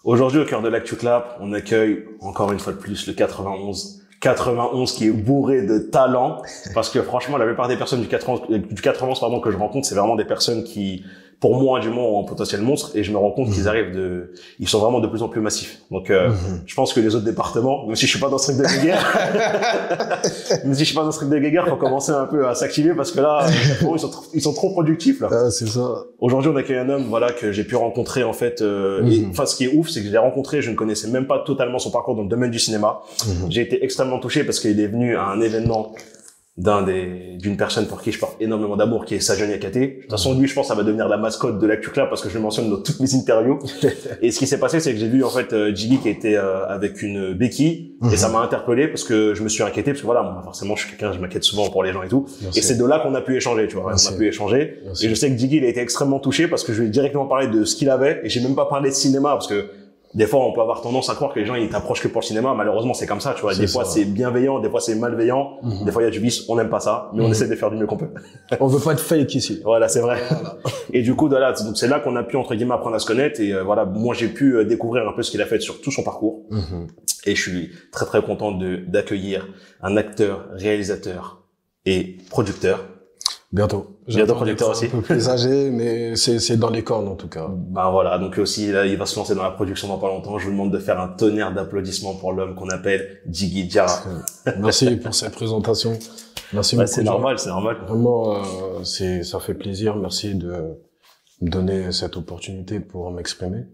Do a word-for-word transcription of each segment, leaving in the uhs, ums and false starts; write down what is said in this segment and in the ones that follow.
Aujourd'hui, au cœur de l'Actu Clap, on accueille encore une fois de plus le quatre-vingt-onze. quatre-vingt-onze qui est bourré de talent, parce que franchement, la plupart des personnes du quatre-vingt-onze, du quatre-vingt-onze pardon, que je rencontre, c'est vraiment des personnes qui, pour moi, du moins, ont un potentiel monstre, et je me rends compte mmh. qu'ils arrivent de, ils sont vraiment de plus en plus massifs. Donc, euh, mmh. je pense que les autres départements, même si je suis pas dans ce truc de guéguerre, même si je suis pas dans ce truc de guéguerre, faut commencer un peu à s'activer, parce que là, ils sont, trop, ils sont trop productifs, là. Ah, c'est ça. Aujourd'hui, on accueille un homme, voilà, que j'ai pu rencontrer, en fait, euh, mmh. et, enfin, ce qui est ouf, c'est que je l'ai rencontré, je ne connaissais même pas totalement son parcours dans le domaine du cinéma. Mmh. J'ai été extrêmement touché parce qu'il est venu à un événement d'un des, d'une personne pour qui je porte énormément d'amour, qui est Sajon Yakate. De toute façon, lui, je pense, ça va devenir la mascotte de l'Actu Clap parce que je le mentionne dans toutes mes interviews. Et ce qui s'est passé, c'est que j'ai vu, en fait, euh, Jiggy qui était euh, avec une béquille mm-hmm. et ça m'a interpellé parce que je me suis inquiété parce que voilà, moi, forcément, je suis quelqu'un, je m'inquiète souvent pour les gens et tout. Merci. Et c'est de là qu'on a pu échanger, tu vois. Merci. On a pu échanger. Merci. Et je sais que Jiggy, il a été extrêmement touché parce que je lui ai directement parlé de ce qu'il avait et j'ai même pas parlé de cinéma parce que des fois, on peut avoir tendance à croire que les gens, ils t'approchent que pour le cinéma. Malheureusement, c'est comme ça, tu vois. Des fois, c'est bienveillant, des fois, c'est malveillant. Mm-hmm. Des fois, il y a du vice, on n'aime pas ça, mais mm-hmm. on essaie de faire du mieux qu'on peut. On veut pas être fake ici. Voilà, c'est vrai. Voilà. Et du coup, voilà, donc c'est là qu'on a pu, entre guillemets, apprendre à se connaître. Et euh, voilà, moi, j'ai pu euh, découvrir un peu ce qu'il a fait sur tout son parcours. Mm-hmm. Et je suis très, très content de, d'accueillir un acteur, réalisateur et producteur. Bientôt. Bientôt producteur aussi. Un peu plus âgé, mais c'est, c'est dans les cornes, en tout cas. Ben voilà. Donc aussi, là, il va se lancer dans la production dans pas longtemps. Je vous demande de faire un tonnerre d'applaudissements pour l'homme qu'on appelle Jiggy Diarra. Merci pour cette présentation. Merci bah, beaucoup. C'est normal, c'est normal. Vraiment, euh, c'est, ça fait plaisir. Merci de me donner cette opportunité pour m'exprimer.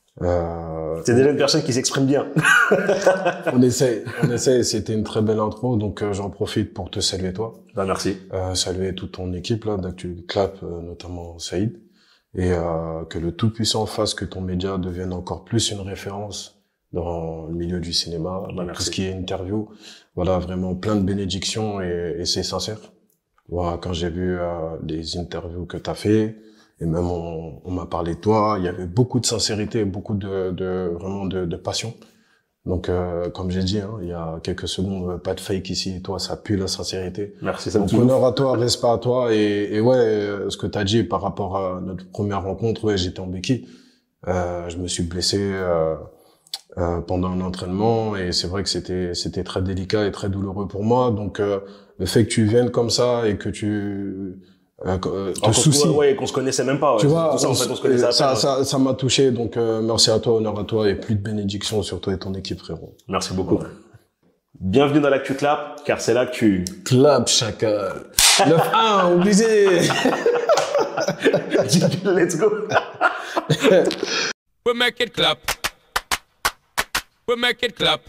Euh, c'est déjà une personne qui s'exprime bien. on essaie, on essaie. C'était une très belle intro, donc euh, j'en profite pour te saluer toi. Bah merci. Euh, saluer toute ton équipe là, d'Actu Clap, euh, notamment Saïd, et euh, que le Tout-Puissant fasse que ton média devienne encore plus une référence dans le milieu du cinéma, bah, tout ce qui est interview. Voilà, vraiment plein de bénédictions et, et c'est sincère. Voilà, quand j'ai vu euh, les interviews que t'as fait. Et même on, on m'a parlé de toi, il y avait beaucoup de sincérité, beaucoup de, de vraiment de, de passion. Donc euh, comme j'ai dit, hein, il y a quelques secondes, pas de fake ici. Et toi, ça pue la sincérité. Merci. Ça Donc honneur à toi, respect à toi. Et, et ouais, ce que t'as dit par rapport à notre première rencontre, ouais, j'étais en béquille. Euh, je me suis blessé euh, euh, pendant un entraînement et c'est vrai que c'était c'était très délicat et très douloureux pour moi. Donc euh, le fait que tu viennes comme ça et que tu Euh, te soucie. Ouais, qu'on se connaissait même pas. Ouais. Tu vois, tout ça, on, en fait, on se connaissait ça, à ça, ça, ça m'a touché. Donc, euh, merci à toi, honneur à toi et plus de bénédictions sur toi et ton équipe, frérot. Merci beaucoup. Ouais. Bienvenue dans l'Actu Clap, car c'est là que tu... Clap, chacal. neuf un, obligé. Let's go. We make it clap. We make it clap.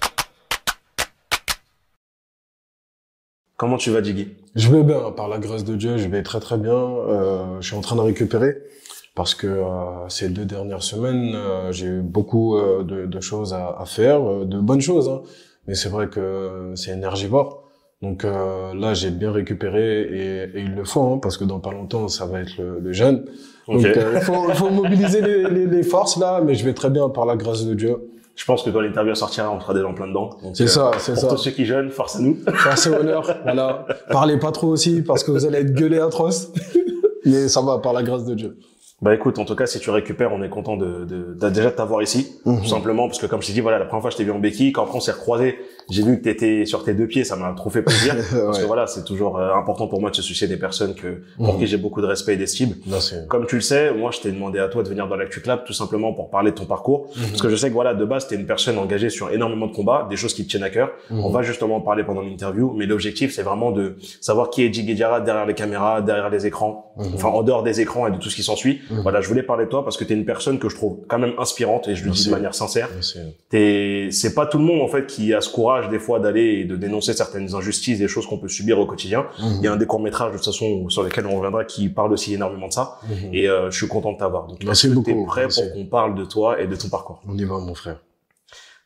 Comment tu vas, Jiggy? Je vais bien, par la grâce de Dieu, je vais très très bien. Euh, je suis en train de récupérer parce que euh, ces deux dernières semaines, euh, j'ai eu beaucoup euh, de, de choses à, à faire, euh, de bonnes choses, hein. Mais c'est vrai que c'est énergivore. Donc euh, là, j'ai bien récupéré et, et il le faut, hein, parce que dans pas longtemps, ça va être le, le jeûne. Donc il okay. euh, faut, faut mobiliser les, les, les forces là, mais je vais très bien par la grâce de Dieu. Je pense que quand l'interview sortira, on sera déjà en plein dedans. C'est euh, ça, c'est ça. Pour tous ceux qui jeûnent, force à nous. Force et honneur, voilà. Parlez pas trop aussi, parce que vous allez être gueulés atroces. Mais ça va, par la grâce de Dieu. Bah écoute, en tout cas, si tu récupères, on est content de, de, de déjà de t'avoir ici, mm-hmm. tout simplement, parce que comme je t'ai dit, voilà, la première fois je t'ai vu en béquille, quand après on s'est recroisés, j'ai vu que t'étais sur tes deux pieds, ça m'a trop fait plaisir, ouais. Parce que voilà, c'est toujours euh, important pour moi de se soucier des personnes que pour mm-hmm. qui j'ai beaucoup de respect et d'estime. Comme tu le sais, moi, je t'ai demandé à toi de venir dans l'Actu Clap, tout simplement pour parler de ton parcours, mm-hmm. parce que je sais que voilà, de base, t'es une personne engagée sur énormément de combats, des choses qui te tiennent à cœur. Mm-hmm. On va justement en parler pendant l'interview, mais l'objectif, c'est vraiment de savoir qui est Jiggy Diarra derrière les caméras, derrière les écrans, mm-hmm. enfin en dehors des écrans et de tout ce qui s'ensuit. Mm-hmm. Voilà, je voulais parler de toi parce que t'es une personne que je trouve quand même inspirante et je le Merci. dis de manière sincère. T'es, c'est pas tout le monde en fait qui a ce courage des fois d'aller et de dénoncer certaines injustices, des choses qu'on peut subir au quotidien. Mmh. Il y a un des courts-métrages de toute façon sur lesquels on reviendra qui parle aussi énormément de ça. Mmh. Et euh, je suis content de t'avoir. Donc Merci beaucoup. T'es prêt Merci. pour qu'on parle de toi et de ton parcours? On y va, mon frère.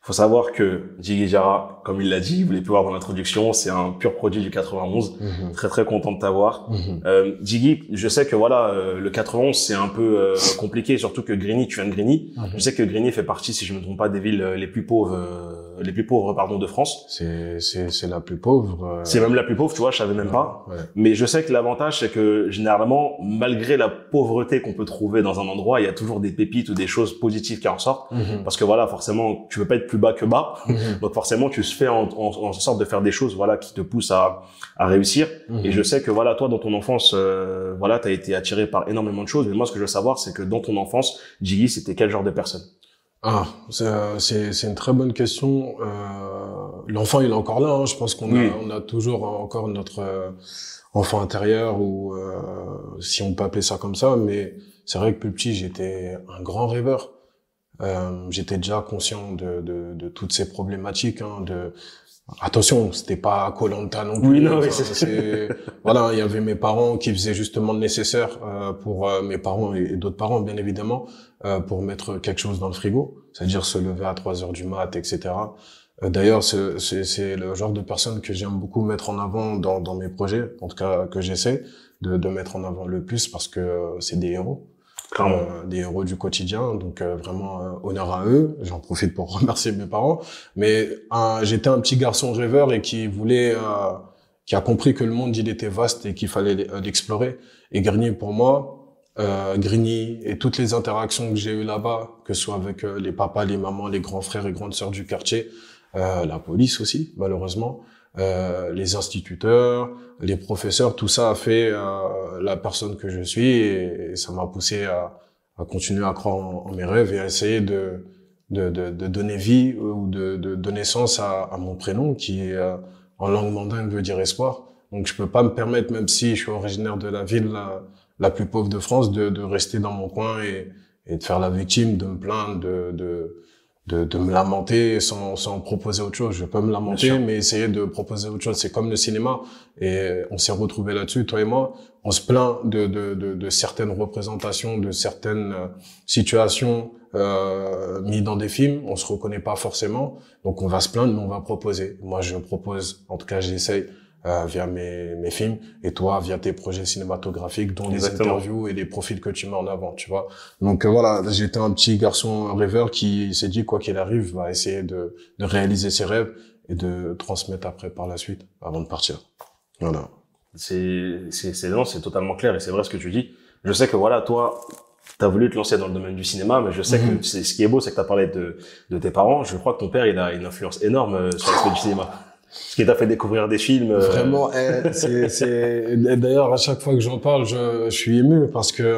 Faut savoir que Djigui Diarra, comme il l'a dit, vous l'avez pu voir dans l'introduction, c'est un pur produit du quatre-vingt-onze. Mm-hmm. Très très content de t'avoir. Mm-hmm. Euh, Djigui, je sais que voilà, euh, le quatre-vingt-onze c'est un peu euh, compliqué, surtout que Grigny, tu viens de Grigny. Mm-hmm. Je sais que Grigny fait partie, si je ne me trompe pas, des villes les plus pauvres, euh, les plus pauvres pardon de France. C'est c'est c'est la plus pauvre. Euh... C'est même la plus pauvre, tu vois, je savais même pas. Ouais. Mais je sais que l'avantage c'est que généralement, malgré la pauvreté qu'on peut trouver dans un endroit, il y a toujours des pépites ou des choses positives qui en sortent. Mm-hmm. Parce que voilà, forcément, tu veux pas être plus bas que bas. Mmh. Donc forcément, tu se fais en, en, en sorte de faire des choses, voilà, qui te poussent à, à réussir. Mmh. Et je sais que voilà, toi, dans ton enfance, euh, voilà, t'as été attiré par énormément de choses. Mais moi, ce que je veux savoir, c'est que dans ton enfance, Djigui, c'était quel genre de personne? Ah, c'est c'est une très bonne question. Euh, l'enfant, il est encore là. Hein. Je pense qu'on oui. a on a toujours encore notre euh, enfant intérieur, ou euh, si on peut appeler ça comme ça. Mais c'est vrai que plus petit, j'étais un grand rêveur. Euh, j'étais déjà conscient de, de, de toutes ces problématiques. Hein, de attention, c'était pas Koh-Lanta non plus. Oui, non, enfin, oui, c'est voilà, il y avait mes parents qui faisaient justement le nécessaire euh, pour euh, mes parents et, et d'autres parents, bien évidemment, euh, pour mettre quelque chose dans le frigo, c'est-à-dire se lever à trois heures du mat, et cetera. Euh, D'ailleurs, c'est, c'est, c'est le genre de personne que j'aime beaucoup mettre en avant dans, dans mes projets, en tout cas que j'essaie de, de mettre en avant le plus, parce que euh, c'est des héros. Euh, des héros du quotidien, donc euh, vraiment euh, honneur à eux. J'en profite pour remercier mes parents. Mais euh, j'étais un petit garçon rêveur et qui voulait, euh, qui a compris que le monde il était vaste et qu'il fallait l'explorer. Et Grigny pour moi, euh, Grigny et toutes les interactions que j'ai eues là-bas, que ce soit avec euh, les papas, les mamans, les grands frères et grandes sœurs du quartier, euh, la police aussi, malheureusement. Euh, les instituteurs, les professeurs, tout ça a fait euh, la personne que je suis, et, et ça m'a poussé à, à continuer à croire en, en mes rêves et à essayer de, de, de, de donner vie ou de, de donner sens à, à mon prénom qui euh, en langue mandingue veut dire espoir. Donc je peux pas me permettre, même si je suis originaire de la ville la, la plus pauvre de France, de, de rester dans mon coin et, et de faire la victime, de me plaindre, de, de De, de me lamenter sans, sans proposer autre chose. Je peux me lamenter, mais essayer de proposer autre chose. C'est comme le cinéma. Et on s'est retrouvés là-dessus, toi et moi. On se plaint de, de, de, de certaines représentations, de certaines situations euh, mises dans des films. On se reconnaît pas forcément. Donc on va se plaindre, mais on va proposer. Moi, je propose, en tout cas, j'essaye euh, via mes, mes films, et toi via tes projets cinématographiques, dont Exactement. Les interviews et les profils que tu mets en avant, tu vois. Donc euh, voilà, j'étais un petit garçon rêveur qui s'est dit, quoi qu'il arrive, va essayer de, de réaliser ses rêves et de transmettre après par la suite, avant de partir. Voilà. C'est, c'est, c'est, non, c'est totalement clair, et c'est vrai ce que tu dis. Je sais que voilà, toi, t'as voulu te lancer dans le domaine du cinéma, mais je sais mmh. que c'est, ce qui est beau, c'est que t'as parlé de, de tes parents. Je crois que ton père, il a une influence énorme sur l'aspect du cinéma. Ce qui t'a fait découvrir des films. Euh... Vraiment, eh, c'est, c'est, d'ailleurs, à chaque fois que j'en parle, je, je suis ému parce que,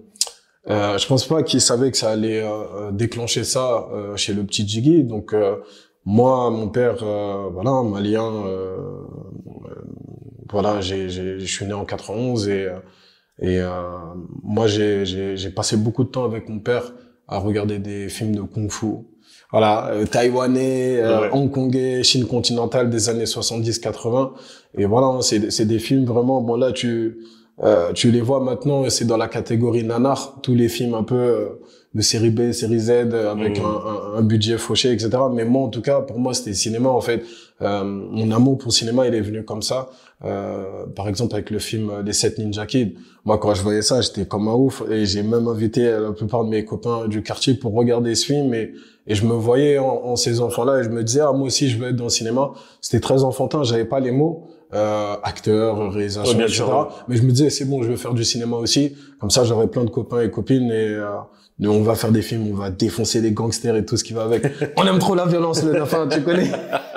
euh, je pense pas qu'il savait que ça allait, euh, déclencher ça, euh, chez le petit Djigui. Donc, euh, moi, mon père, euh, voilà, malien, euh, euh, voilà, j'ai, j'ai, je suis né en quatre-vingt-onze et, et, euh, moi, j'ai, j'ai, j'ai passé beaucoup de temps avec mon père à regarder des films de kung-fu. Voilà, euh, taïwanais, euh, ouais. hongkongais, Chine continentale des années soixante-dix quatre-vingts. Et voilà, c'est, c'est des films vraiment, bon là, tu, euh, tu les vois maintenant, c'est dans la catégorie nanar, tous les films un peu euh, de série B, série Z, avec mmh. un, un, un budget fauché, et cetera. Mais moi, en tout cas, pour moi, c'était le cinéma, en fait. Euh, mon amour pour le cinéma, il est venu comme ça. Euh, par exemple, avec le film Les Sept Ninja Kids. Moi, quand je voyais ça, j'étais comme un ouf. Et j'ai même invité la plupart de mes copains du quartier pour regarder ce film. Et, et je me voyais en, en ces enfants-là. Et je me disais, ah, moi aussi, je veux être dans le cinéma. C'était très enfantin. J'avais pas les mots. Euh, acteur, réalisation, ouais, et cetera. Sûr. Mais je me disais, c'est bon, je veux faire du cinéma aussi. Comme ça, j'aurais plein de copains et copines. Et euh, on va faire des films, on va défoncer les gangsters et tout ce qui va avec. On aime trop la violence, le dauphin, tu connais.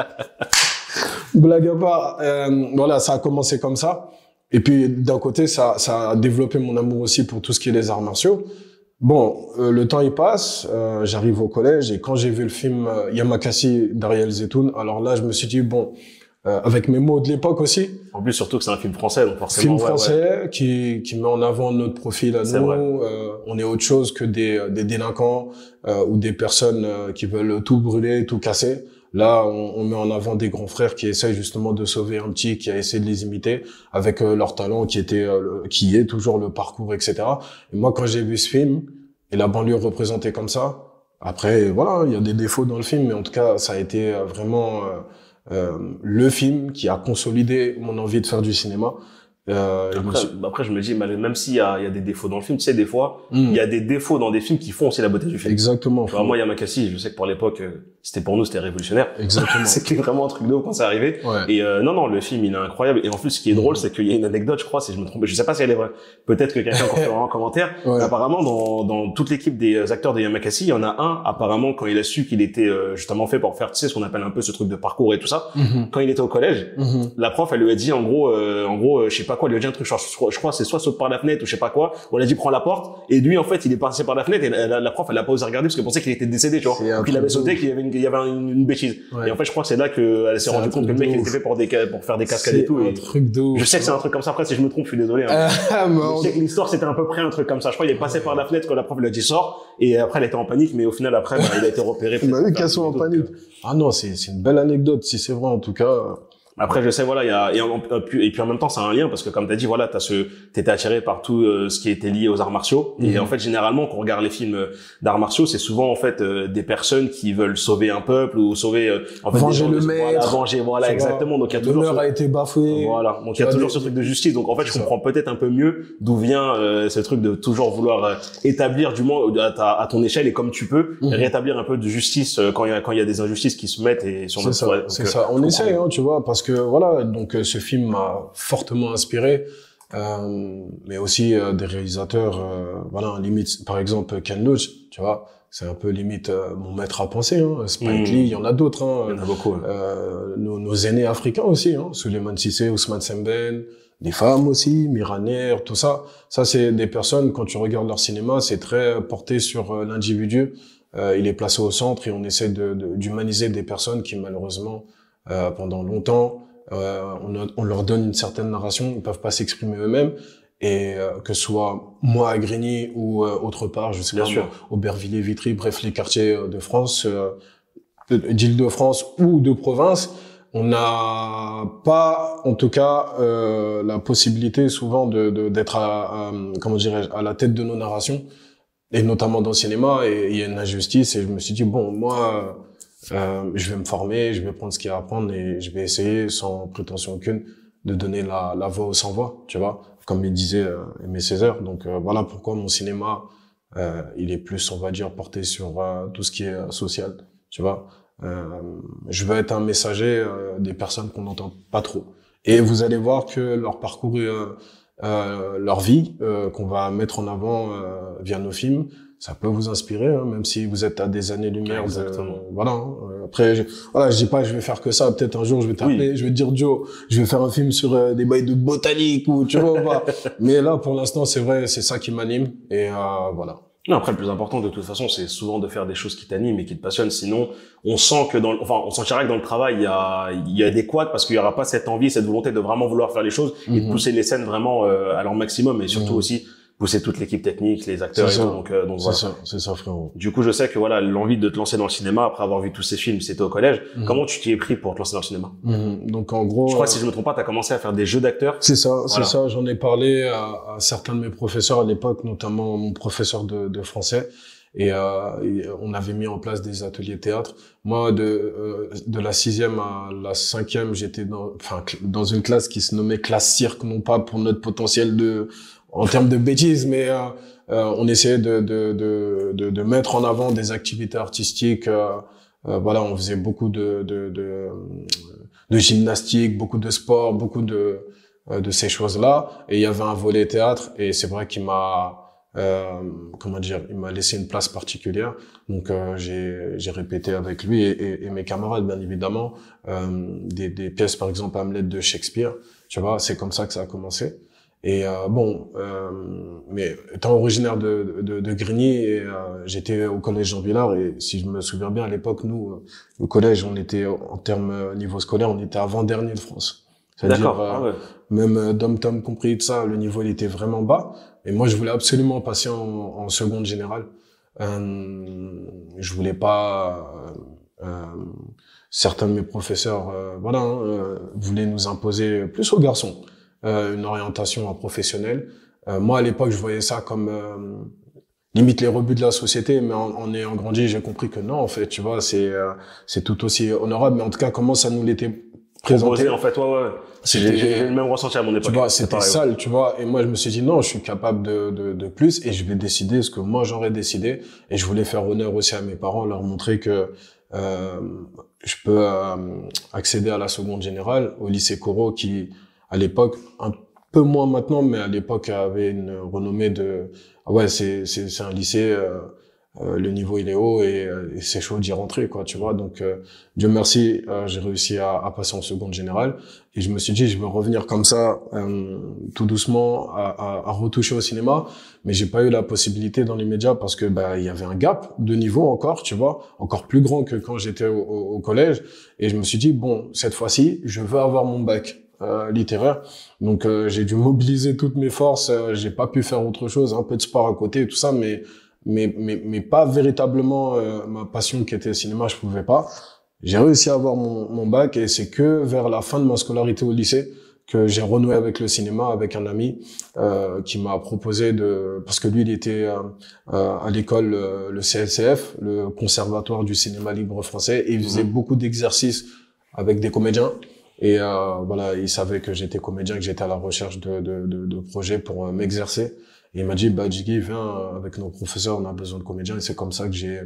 Blague à part. Euh, voilà, ça a commencé comme ça. Et puis, d'un côté, ça, ça a développé mon amour aussi pour tout ce qui est les arts martiaux. Bon, euh, le temps il passe, euh, j'arrive au collège et quand j'ai vu le film euh, Yamakasi d'Ariel Zetoun, alors là, je me suis dit, bon, euh, avec mes mots de l'époque aussi. En plus, surtout que c'est un film français, donc forcément. Film ouais, français ouais. qui qui met en avant notre profil à c'est nous. Euh, on est autre chose que des des délinquants euh, ou des personnes euh, qui veulent tout brûler, tout casser. Là, on, on met en avant des grands frères qui essayent justement de sauver un petit qui a essayé de les imiter avec euh, leur talent qui était euh, qui est toujours le parcours, et cetera. Et moi, quand j'ai vu ce film et la banlieue représentée comme ça, Après, voilà, il y a des défauts dans le film, mais en tout cas, ça a été vraiment euh, euh, le film qui a consolidé mon envie de faire du cinéma. Euh, après, je... après, je me dis, même s'il y a, il y a des défauts dans le film, tu sais, des fois, mm. il y a des défauts dans des films qui font aussi la beauté du film. Exactement. Tu vois, moi, Yamakasi, je sais que pour l'époque, c'était pour nous, c'était révolutionnaire. Exactement. C'était vraiment un truc de ouf quand c'est arrivé. Ouais. Et euh, non, non, le film, il est incroyable. Et en plus, ce qui est drôle, c'est qu'il y a une anecdote, je crois, si je me trompe, je sais pas si elle est vraie. Peut-être que quelqu'un en fera un commentaire. Ouais. Apparemment, dans, dans toute l'équipe des acteurs de Yamakasi, il y en a un, apparemment, quand il a su qu'il était euh, justement fait pour faire, tu sais, ce qu'on appelle un peu ce truc de parcours et tout ça. Mm-hmm. Quand il était au collège, mm-hmm. la prof, elle lui a dit, en gros, euh, en gros, euh, je sais pas quoi, elle lui a dit un truc, genre, je crois c'est soit saute par la fenêtre ou je sais pas quoi. On a dit prends la porte et lui en fait il est passé par la fenêtre et la, la prof elle a pas osé regarder parce qu'elle pensait qu'il était décédé, tu vois. Donc il avait sauté qu'il y avait une, il y avait une, une bêtise. Ouais. Et en fait je crois que c'est là qu'elle s'est rendue compte que le mec il était fait pour des pour faire des cascades et tout. C'est un et truc de ouf. Je sais que c'est un truc comme ça. Après si je me trompe je suis désolé. Hein. Ah, je sais que l'histoire c'était à peu près un truc comme ça. Je crois qu'il est passé par la fenêtre quand la prof lui a dit sort et après elle était en panique mais au final après bah, il a été repéré. Bah oui qu'elle soit en panique. Ah non c'est c'est une belle anecdote si c'est vrai en tout cas. Après, je sais, voilà, il y a, et, en, et puis en même temps, ça a un lien parce que comme t'as dit, voilà, t'as ce, t'étais attiré par tout euh, ce qui était lié aux arts martiaux. Mm-hmm. Et en fait, généralement, quand on regarde les films d'arts martiaux, c'est souvent en fait euh, des personnes qui veulent sauver un peuple ou sauver, euh, en fait, venger des gens, le maître, voilà, venger, voilà, exactement. Donc il y a toujours l'honneur ce... a été bafoué. Voilà, donc il y a toujours des... ce truc de justice. Donc en fait, je comprends peut-être un peu mieux d'où vient euh, ce truc de toujours vouloir euh, établir du moins à, ta, à ton échelle et comme tu peux mm-hmm. rétablir un peu de justice euh, quand il y a quand il y a des injustices qui se mettent et sur notre. C'est ça, c'est ça. On essaye, hein, tu vois, parce que voilà, donc. Donc ce film m'a fortement inspiré, euh, mais aussi euh, des réalisateurs, euh, voilà, limite, par exemple Ken Loach, tu vois, c'est un peu limite euh, mon maître à penser. Hein. Spike mmh. Lee, il y en a d'autres. Hein. Il y en a beaucoup. Ouais. Euh, nos, nos aînés africains aussi, hein. Suleiman Cissé, Ousmane Sembène, des femmes aussi, Mira Nair, tout ça. Ça, c'est des personnes, quand tu regardes leur cinéma, c'est très porté sur euh, l'individu. Euh, il est placé au centre et on essaie de, de, d'humaniser des personnes qui, malheureusement, euh, pendant longtemps, Euh, on, a, on leur donne une certaine narration, ils peuvent pas s'exprimer eux-mêmes, et euh, que ce soit moi à Grigny ou euh, autre part, je sais pas, moi, Aubervilliers, Vitry, bref les quartiers de France, euh, d'Île-de-France ou de province, on n'a pas, en tout cas, euh, la possibilité souvent de, de d'être à, à comment dirais-je, à la tête de nos narrations, et notamment dans le cinéma, et il y a une injustice, et je me suis dit bon, moi. Euh, je vais me former, je vais prendre ce qu'il y a à apprendre et je vais essayer, sans prétention aucune, de donner la, la voix aux sans-voix, tu vois, comme il disait euh, Aimé Césaire. Donc euh, voilà pourquoi mon cinéma, euh, il est plus, on va dire, porté sur euh, tout ce qui est euh, social, tu vois. Euh, je veux être un messager euh, des personnes qu'on n'entend pas trop. Et vous allez voir que leur parcours, euh, euh, leur vie, euh, qu'on va mettre en avant euh, via nos films, ça peut vous inspirer, hein, même si vous êtes à des années-lumière. Exactement. De, voilà. Hein. Après, je, voilà, je dis pas, je vais faire que ça. Peut-être un jour, je vais t'appeler, oui. je vais te dire, Joe, je vais faire un film sur euh, des bails de botanique ou tu vois. Bah. Mais là, pour l'instant, c'est vrai, c'est ça qui m'anime. Et euh, voilà. Non, après, le plus important, de toute façon, c'est souvent de faire des choses qui t'animent et qui te passionnent. Sinon, on sent que dans, le, enfin, on sentira que dans le travail, il y a, il y a des couacs parce qu'il y aura pas cette envie, cette volonté de vraiment vouloir faire les choses mm-hmm. et de pousser les scènes vraiment euh, à leur maximum et surtout mm-hmm. aussi pousser toute l'équipe technique, les acteurs et tout. Donc, euh, donc c'est voilà. ça, c'est ça, frérot. Du coup, je sais que voilà, l'envie de te lancer dans le cinéma après avoir vu tous ces films, c'était au collège. Mm-hmm. Comment tu t'y es pris pour te lancer dans le cinéma? Mm-hmm. Donc, en gros, je crois que si je me trompe pas, t'as commencé à faire des jeux d'acteurs. C'est ça, voilà. c'est ça. J'en ai parlé à, à certains de mes professeurs à l'époque, notamment mon professeur de, de français. Et, euh, et on avait mis en place des ateliers théâtre. Moi, de euh, de la sixième à la cinquième, j'étais dans, enfin, dans une classe qui se nommait classe cirque, non pas pour notre potentiel de en termes de bêtises, mais euh, euh, on essayait de, de de de de mettre en avant des activités artistiques. Euh, euh, voilà, on faisait beaucoup de de de, de gymnastique, beaucoup de sport, beaucoup de de ces choses-là. Et il y avait un volet théâtre, et c'est vrai qu'il m'a Euh, comment dire, il m'a laissé une place particulière, donc euh, j'ai j'ai répété avec lui et, et, et mes camarades bien évidemment euh, des des pièces par exemple Hamlet de Shakespeare, tu vois, c'est comme ça que ça a commencé. Et euh, bon, euh, mais étant originaire de de, de Grigny, et euh, j'étais au collège Jean Villard, et si je me souviens bien à l'époque, nous euh, au collège on était en termes euh, niveau scolaire, on était avant-dernier de France. C'est-à-dire euh, ah ouais. même euh, dom-tom compris, tout ça, le niveau il était vraiment bas. Et moi, je voulais absolument passer en, en seconde générale. Euh, je voulais pas. Euh, euh, certains de mes professeurs, euh, voilà, hein, euh, voulaient nous imposer plus aux garçons euh, une orientation professionnelle. Euh, moi, à l'époque, je voyais ça comme euh, limite les rebuts de la société, mais en, en ayant grandi, j'ai compris que non, en fait, tu vois, c'est euh, c'est tout aussi honorable. Mais en tout cas, comment ça nous l'était présenté, en fait, ouais, ouais. J'ai, j'ai le même ressenti à mon époque. Tu vois, c'était sale, ouais. Tu vois. Et moi, je me suis dit non, je suis capable de, de, de plus et je vais décider ce que moi j'aurais décidé. Et je voulais faire honneur aussi à mes parents, leur montrer que euh, je peux euh, accéder à la seconde générale, au lycée Corot, qui à l'époque, un peu moins maintenant, mais à l'époque avait une renommée de ah ouais, c'est c'est c'est un lycée. Euh, Euh, le niveau il est haut et, euh, et c'est chaud d'y rentrer, quoi, tu vois. Donc euh, Dieu merci, euh, j'ai réussi à, à passer en seconde générale et je me suis dit je veux revenir comme ça euh, tout doucement à, à, à retoucher au cinéma, mais j'ai pas eu la possibilité dans les médias parce que bah il y avait un gap de niveau encore, tu vois, encore plus grand que quand j'étais au, au, au collège et je me suis dit bon cette fois-ci je veux avoir mon bac. Euh, littéraire, donc euh, j'ai dû mobiliser toutes mes forces, euh, j'ai pas pu faire autre chose, un peu de sport à côté et tout ça, mais mais mais mais pas véritablement euh, ma passion qui était le cinéma, je pouvais pas. J'ai réussi à avoir mon mon bac et c'est que vers la fin de ma scolarité au lycée que j'ai renoué avec le cinéma avec un ami euh, qui m'a proposé de parce que lui il était euh, euh, à l'école euh, le C L C F, le Conservatoire du cinéma libre français, et il faisait mmh. beaucoup d'exercices avec des comédiens. Et euh, voilà, il savait que j'étais comédien, que j'étais à la recherche de de de, de projets pour euh, m'exercer. Et il m'a dit, bah, Jiggy, viens avec nos professeurs, on a besoin de comédiens. Et c'est comme ça que j'ai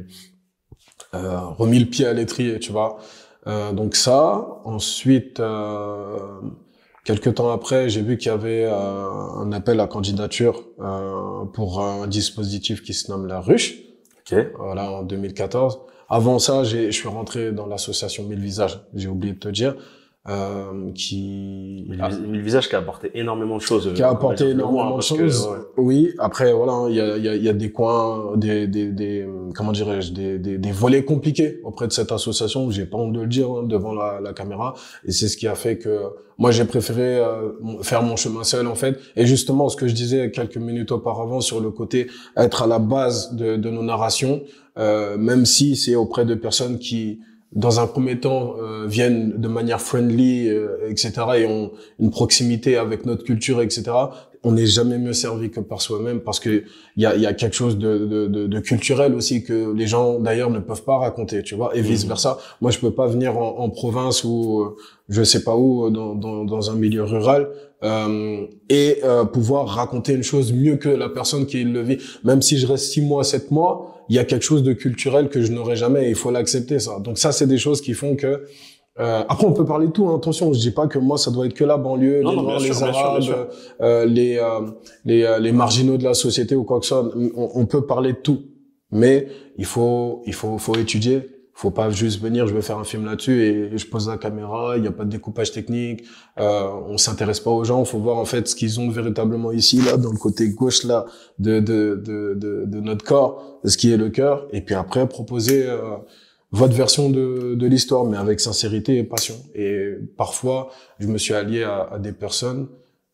euh, remis le pied à l'étrier, tu vois. Euh, donc ça, ensuite, euh, quelques temps après, j'ai vu qu'il y avait euh, un appel à candidature euh, pour un dispositif qui se nomme la Ruche. Okay. Voilà, en deux mille quatorze. Avant ça, j'ai, je suis rentré dans l'association Mille Visages, j'ai oublié de te dire. Euh, qui le visage qui a apporté énormément de choses, qui a apporté énormément de choses. Que, ouais. Oui, après voilà, il y a il y a il y a des coins, des des des comment dirais-je, des des des volets compliqués auprès de cette association, j'ai pas honte de le dire hein, devant la la caméra, et c'est ce qui a fait que moi j'ai préféré euh, faire mon chemin seul en fait. Et justement, ce que je disais quelques minutes auparavant sur le côté être à la base de de nos narrations, euh, même si c'est auprès de personnes qui dans un premier temps, euh, viennent de manière friendly, euh, et cetera, et ont une proximité avec notre culture, et cetera. On n'est jamais mieux servi que par soi-même parce que il y a, y a quelque chose de, de, de, de culturel aussi que les gens d'ailleurs ne peuvent pas raconter, tu vois, et vice versa. Mmh. Moi, je peux pas venir en, en province ou euh, je sais pas où, dans, dans, dans un milieu rural, euh, et euh, pouvoir raconter une chose mieux que la personne qui le vit. Même si je reste six mois, sept mois, il y a quelque chose de culturel que je n'aurai jamais et il faut l'accepter, ça. Donc ça, c'est des choses qui font que euh, après on peut parler de tout, hein, attention, je dis pas que moi ça doit être que la banlieue, non, les non, noirs, les sûr, arabes, sûr, euh, les euh, les euh, les marginaux de la société ou quoi que ce soit. On, on peut parler de tout, mais il faut il faut faut étudier. Faut pas juste venir, je vais faire un film là-dessus et je pose la caméra, il y a pas de découpage technique, euh, on s'intéresse pas aux gens, faut voir en fait ce qu'ils ont véritablement ici, là, dans le côté gauche, là, de, de, de, de, de notre corps, ce qui est le cœur, et puis après, proposer, euh, votre version de, de l'histoire, mais avec sincérité et passion. Et parfois, je me suis allié à, à des personnes,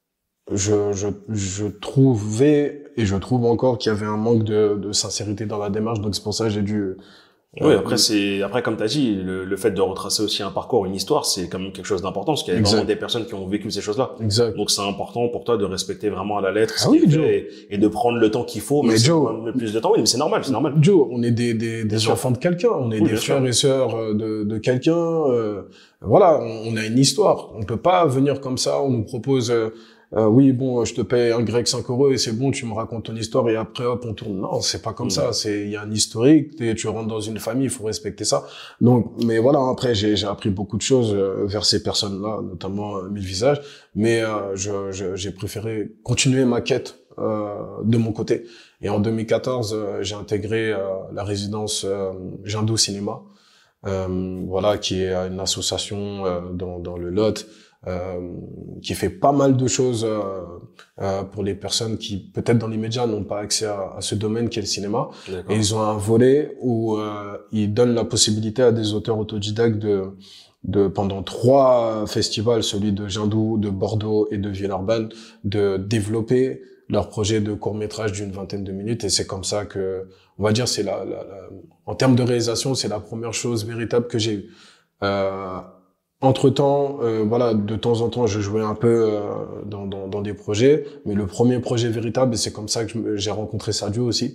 je, je, je trouvais, et je trouve encore qu'il y avait un manque de, de sincérité dans la démarche, donc c'est pour ça que j'ai dû, Oui, après c'est après comme t'as dit, le, le fait de retracer aussi un parcours, une histoire, c'est quand même quelque chose d'important parce qu'il y a vraiment des personnes qui ont vécu ces choses-là. Exact. Donc c'est important pour toi de respecter vraiment à la lettre ce ah oui, qu'il Joe. fait et, et de prendre le temps qu'il faut. Mais, mais Joe, le plus de temps, oui, mais c'est normal, c'est normal. Joe, on est des des, des enfants de quelqu'un, on est oui, des frères sûr. et sœurs de de quelqu'un. Euh, voilà, on, on a une histoire. On peut pas venir comme ça. On nous propose. Euh, Euh, oui, bon, je te paye un grec cinq euros et c'est bon, tu me racontes ton histoire et après, hop, on tourne. Non, c'est pas comme mmh. ça. C'est, il y a un historique, tu rentres dans une famille, il faut respecter ça. Donc, mais voilà, après, j'ai, j'ai appris beaucoup de choses vers ces personnes-là, notamment euh, Mille Visages, mais euh, je, je, j'ai préféré continuer ma quête euh, de mon côté. Et en deux mille quatorze, euh, j'ai intégré euh, la résidence euh, Jindou Cinéma, euh, voilà, qui est une association euh, dans, dans le Lot, Euh, qui fait pas mal de choses euh, euh, pour les personnes qui peut-être dans les médias n'ont pas accès à, à ce domaine qu'est le cinéma. Et ils ont un volet où euh, ils donnent la possibilité à des auteurs autodidactes de, de pendant trois festivals, celui de Jindou, de Bordeaux et de Villeurbanne, de développer leur projet de court-métrage d'une vingtaine de minutes. Et c'est comme ça que, on va dire, c'est la, la, la en termes de réalisation, c'est la première chose véritable que j'ai eue. Euh, Entre-temps, euh, voilà, de temps en temps, je jouais un peu euh, dans, dans, dans des projets, mais le premier projet véritable, et c'est comme ça que je, j'ai rencontré Sadio aussi,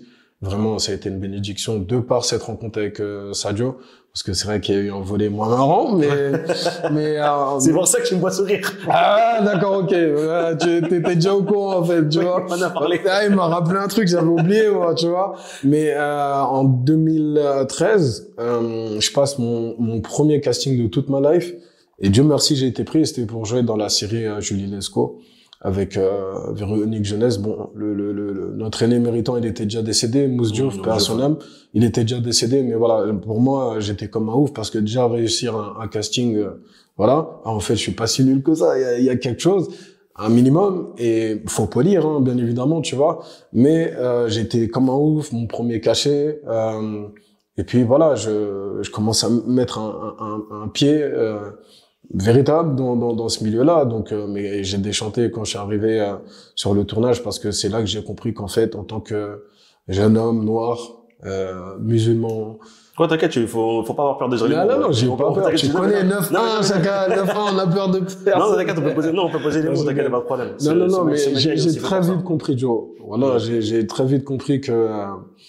vraiment, ça a été une bénédiction de par cette rencontre avec euh, Sadio. Parce que c'est vrai qu'il y a eu un volet moins marrant, mais, mais, euh, c'est pour ça que tu me vois sourire. Ah, d'accord, ok. Euh, tu étais déjà au courant, en fait, tu oui, vois. On a parlé. Ah, il m'a rappelé un truc, j'avais oublié, moi, tu vois. Mais, euh, en deux mille treize, euh, je passe mon, mon premier casting de toute ma life. Et Dieu merci, j'ai été pris. C'était pour jouer dans la série euh, Julie Lescaut avec euh, Véronique Jeunesse. Bon, le, le, le, notre aîné méritant, il était déjà décédé. Mousse Diouf, Mmh, père à son âme, il était déjà décédé. Mais voilà, pour moi, j'étais comme un ouf parce que déjà réussir un, un casting, euh, voilà. En fait, je suis pas si nul que ça. Il y a, il y a quelque chose, un minimum. Et faut polir, hein, bien évidemment, tu vois. Mais euh, j'étais comme un ouf. Mon premier cachet. Euh, et puis voilà, je, je commence à mettre un, un, un pied. Euh, véritable dans, dans, dans ce milieu-là. Donc, euh, mais j'ai déchanté quand je suis arrivé euh, sur le tournage parce que c'est là que j'ai compris qu'en fait, en tant que jeune homme noir, euh, musulman. Quoi, t'inquiète, il faut, faut pas avoir peur des gens. Non, non, non, j'ai pas peur. Tu connais neuf un, chacun, neuf un, on a peur de faire. Non, t'inquiète, on peut poser, non, on peut poser les mots, t'inquiète, pas de problème. Non, non, non, mais j'ai, j'ai très vite compris, Joe. Voilà, j'ai, j'ai très vite compris que, euh,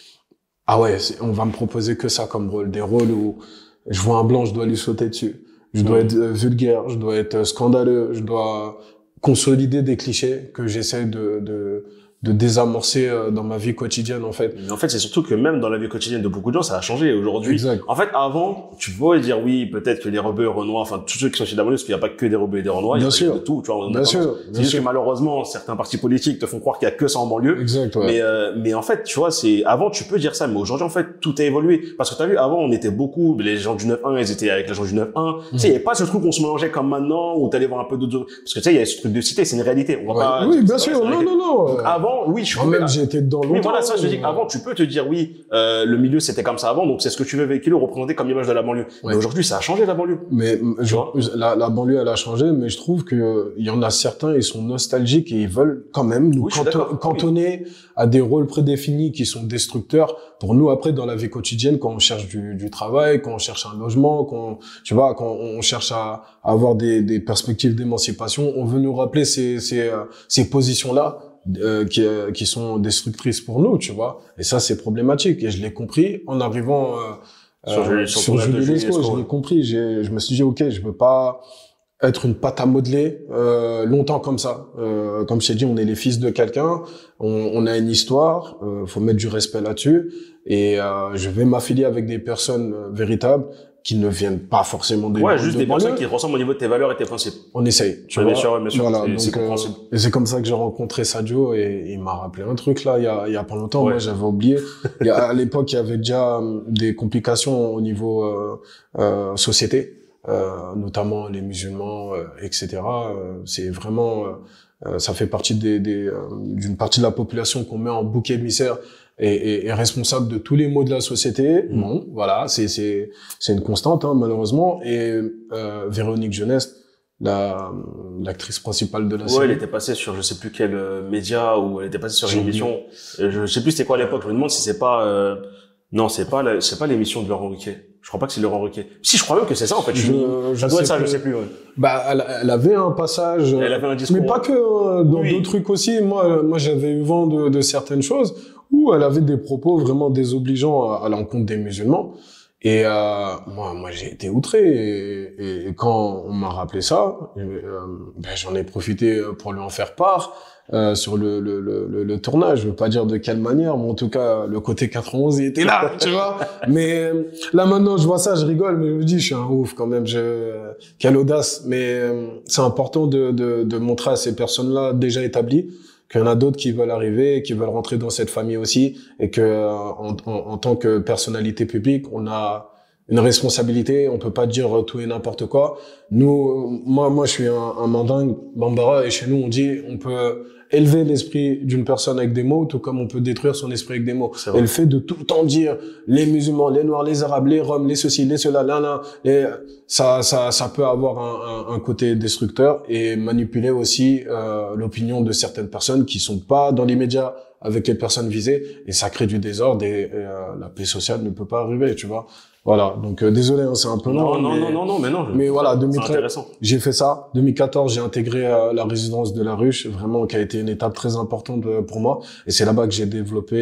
ah ouais, on va me proposer que ça comme rôle. Des rôles où je vois un blanc, je dois lui sauter dessus. Je dois être vulgaire, je dois être scandaleux, je dois consolider des clichés que j'essaie de, de, de désamorcer dans ma vie quotidienne, en fait. Mais en fait, c'est surtout que même dans la vie quotidienne de beaucoup de gens, ça a changé aujourd'hui. Exact. En fait, avant, tu pouvais dire oui, peut-être que les rebeux, renois, enfin, tous ceux qui sont chez Damonus, parce qu'il n'y a pas que des rebeux et des renois, il y a de tout, tu vois. Bien sûr. C'est juste que malheureusement, certains partis politiques te font croire qu'il y a que ça en banlieue. Exact, ouais. Mais, euh, mais en fait, tu vois, c'est, avant, tu peux dire ça, mais aujourd'hui, en fait, tout a évolué. Parce que t'as vu, avant, on était beaucoup, les gens du neuf un, ils étaient avec les gens du neuf un. Tu sais, il n'y avait pas ce truc où on se mélangeait comme maintenant, où t'allais voir un peu d'autres, parce que tu sais, il y a ce truc de cité, c'est une réalité. On va ouais. pas, oui, bien sûr. Non, non, non. Donc, avant, oui, je même j'ai été dedans longtemps. Oui, voilà, ça, je dis avant, tu peux te dire, oui, euh, le milieu, c'était comme ça avant, donc c'est ce que tu veux véhiculer, représenter comme image de la banlieue. Ouais. Mais aujourd'hui, ça a changé, la banlieue. Mais, je, la, la banlieue, elle a changé, mais je trouve que il y en a certains, ils sont nostalgiques et ils veulent quand même nous oui, canton, cantonner oui. à des rôles prédéfinis qui sont destructeurs pour nous après dans la vie quotidienne, quand on cherche du, du travail, quand on cherche un logement, quand, tu vois, quand on cherche à, à avoir des, des perspectives d'émancipation, on veut nous rappeler ces, ces, ces positions-là. Euh, qui, euh, qui sont destructrices pour nous, tu vois. Et ça, c'est problématique. Et je l'ai compris en arrivant euh, sur, euh, sur, sur Julie Lescaut. Je l'ai compris. J'ai, je me suis dit, ok, je veux pas être une pâte à modeler euh, longtemps comme ça. Euh, comme je t'ai dit, on est les fils de quelqu'un. On, on a une histoire. Euh, faut mettre du respect là-dessus. Et euh, je vais m'affilier avec des personnes euh, véritables qui ne viennent pas forcément des ouais juste de des banlieues. Personnes qui ressemblent au niveau de tes valeurs et tes principes. On essaye, tu ouais, vois. Bien sûr, bien sûr. Voilà, c'est, c'est compréhensible. Euh, et c'est comme ça que j'ai rencontré Sadio et il m'a rappelé un truc là il y a il y a pas longtemps. Ouais. Moi j'avais oublié. Il y a, à l'époque il y avait déjà des complications au niveau euh, euh, société, euh, notamment les musulmans, euh, et cetera. Euh, c'est vraiment euh, ça fait partie des, des euh, d'une partie de la population qu'on met en bouc émissaire. Et, et, et responsable de tous les maux de la société. Mmh. Bon, voilà, c'est c'est c'est une constante hein, malheureusement. Et euh, Véronique Jeunesse, la l'actrice principale de la ouais, série. Ouais, elle était passée sur je sais plus quel euh, média ou elle était passée sur une émission. Je, je sais plus c'était quoi à l'époque. Je me demande si c'est pas euh, non, c'est pas la, c'est pas l'émission de Laurent Ruquier. Je crois pas que c'est Laurent Ruquier. Si, je crois même que c'est ça en fait. Je, je ça doit être ça, plus. je sais plus. Ouais. Bah, elle, elle avait un passage. Elle avait un discours. Mais pas que euh, dans oui. d'autres trucs aussi. Moi, moi, j'avais eu vent de, de certaines choses où elle avait des propos vraiment désobligeants à, à l'encontre des musulmans. Et euh, moi, moi, j'ai été outré. Et, et quand on m'a rappelé ça, euh, ben, j'en ai profité pour lui en faire part. Euh, sur le, le, le, le tournage, je veux pas dire de quelle manière, mais en tout cas, le côté quatre-vingt-onze, il était là, tu vois. Mais là, maintenant, je vois ça, je rigole, mais je me dis, je suis un ouf quand même, je... quelle audace. Mais c'est important de, de, de montrer à ces personnes-là déjà établies qu'il y en a d'autres qui veulent arriver, qui veulent rentrer dans cette famille aussi, et que en, en, en tant que personnalité publique, on a une responsabilité, on peut pas dire tout et n'importe quoi. Nous, moi, moi, je suis un, un mandingue, Bambara, et chez nous, on dit, on peut élever l'esprit d'une personne avec des mots, tout comme on peut détruire son esprit avec des mots. Et le fait de tout le temps dire les musulmans, les noirs, les arabes, les roms, les ceci, les cela, là, là, les, ça, ça, ça peut avoir un, un, un côté destructeur et manipuler aussi euh, l'opinion de certaines personnes qui sont pas dans les médias avec les personnes visées, et ça crée du désordre et, et euh, la paix sociale ne peut pas arriver, tu vois. Voilà, donc euh, désolé, hein, c'est un peu long. Non, non, mais, non, non, non, mais non. Mais voilà, deux mille treize, j'ai fait ça. deux mille quatorze, j'ai intégré euh, la résidence de la Ruche, vraiment qui a été une étape très importante de, pour moi. Et c'est là-bas que j'ai développé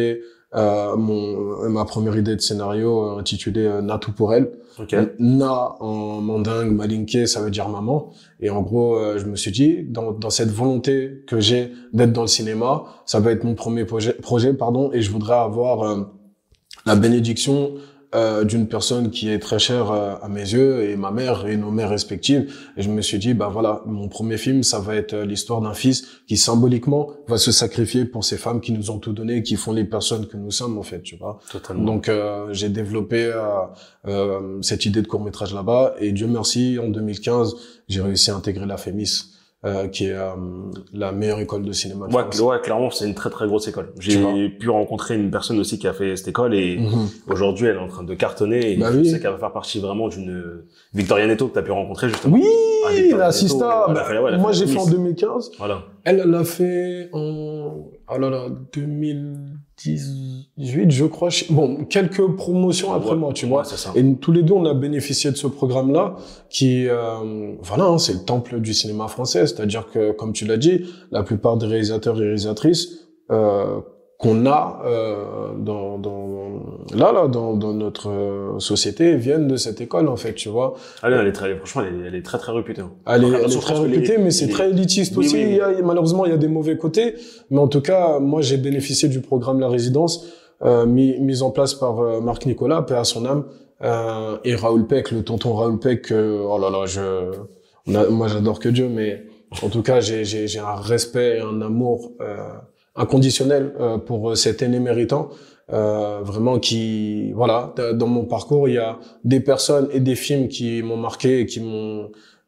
euh, mon ma première idée de scénario euh, intitulée euh, Natou pour elle. Okay. Na en mandingue, malinké, ça veut dire maman. Et en gros, euh, je me suis dit, dans, dans cette volonté que j'ai d'être dans le cinéma, ça va être mon premier projet, projet pardon, et je voudrais avoir euh, la bénédiction euh, d'une personne qui est très chère euh, à mes yeux, et ma mère et nos mères respectives. Et je me suis dit, bah voilà, mon premier film, ça va être euh, l'histoire d'un fils qui symboliquement va se sacrifier pour ces femmes qui nous ont tout donné, qui font les personnes que nous sommes en fait, tu vois. Totalement. Donc euh, j'ai développé euh, euh, cette idée de court-métrage là-bas, et Dieu merci, en deux mille quinze, j'ai réussi à intégrer la Fémis. Euh, qui est euh, la meilleure école de cinéma de ouais, France. Ouais, clairement, c'est une très très grosse école. J'ai pu rencontrer une personne aussi qui a fait cette école et mm-hmm. aujourd'hui, elle est en train de cartonner et bah je oui. sais qu'elle va faire partie vraiment d'une Victoria Neto que tu as pu rencontrer justement. Oui, ah, la Sista. Bah, fait, ouais, moi, j'ai fait en deux mille quinze. Voilà. Elle l'a fait en oh là là, deux mille dix-huit, je crois. Bon, quelques promotions après ouais, moi, tu vois. Ouais, ça. Et tous les deux, on a bénéficié de ce programme-là, qui, euh, voilà, hein, c'est le temple du cinéma français. C'est-à-dire que, comme tu l'as dit, la plupart des réalisateurs et réalisatrices euh, qu'on a euh, dans, dans là là dans, dans notre euh, société viennent de cette école en fait, tu vois. Elle, elle est très franchement elle est, elle est très très réputée. Elle est, elle est très réputée, mais c'est très élitiste oui, aussi. Oui, oui. Il y a, malheureusement, il y a des mauvais côtés, mais en tout cas, moi j'ai bénéficié du programme La Résidence euh, mis, mis en place par euh, Marc Nicolas, paix à son âme, euh, et Raoul Peck, le tonton Raoul Peck. Euh, oh là là, je, on a, moi j'adore que Dieu, mais en tout cas j'ai j'ai j'ai un respect et un amour euh, inconditionnel euh, pour cet aîné méritant, euh, vraiment qui, voilà, dans mon parcours, il y a des personnes et des films qui m'ont marqué et qui m'ont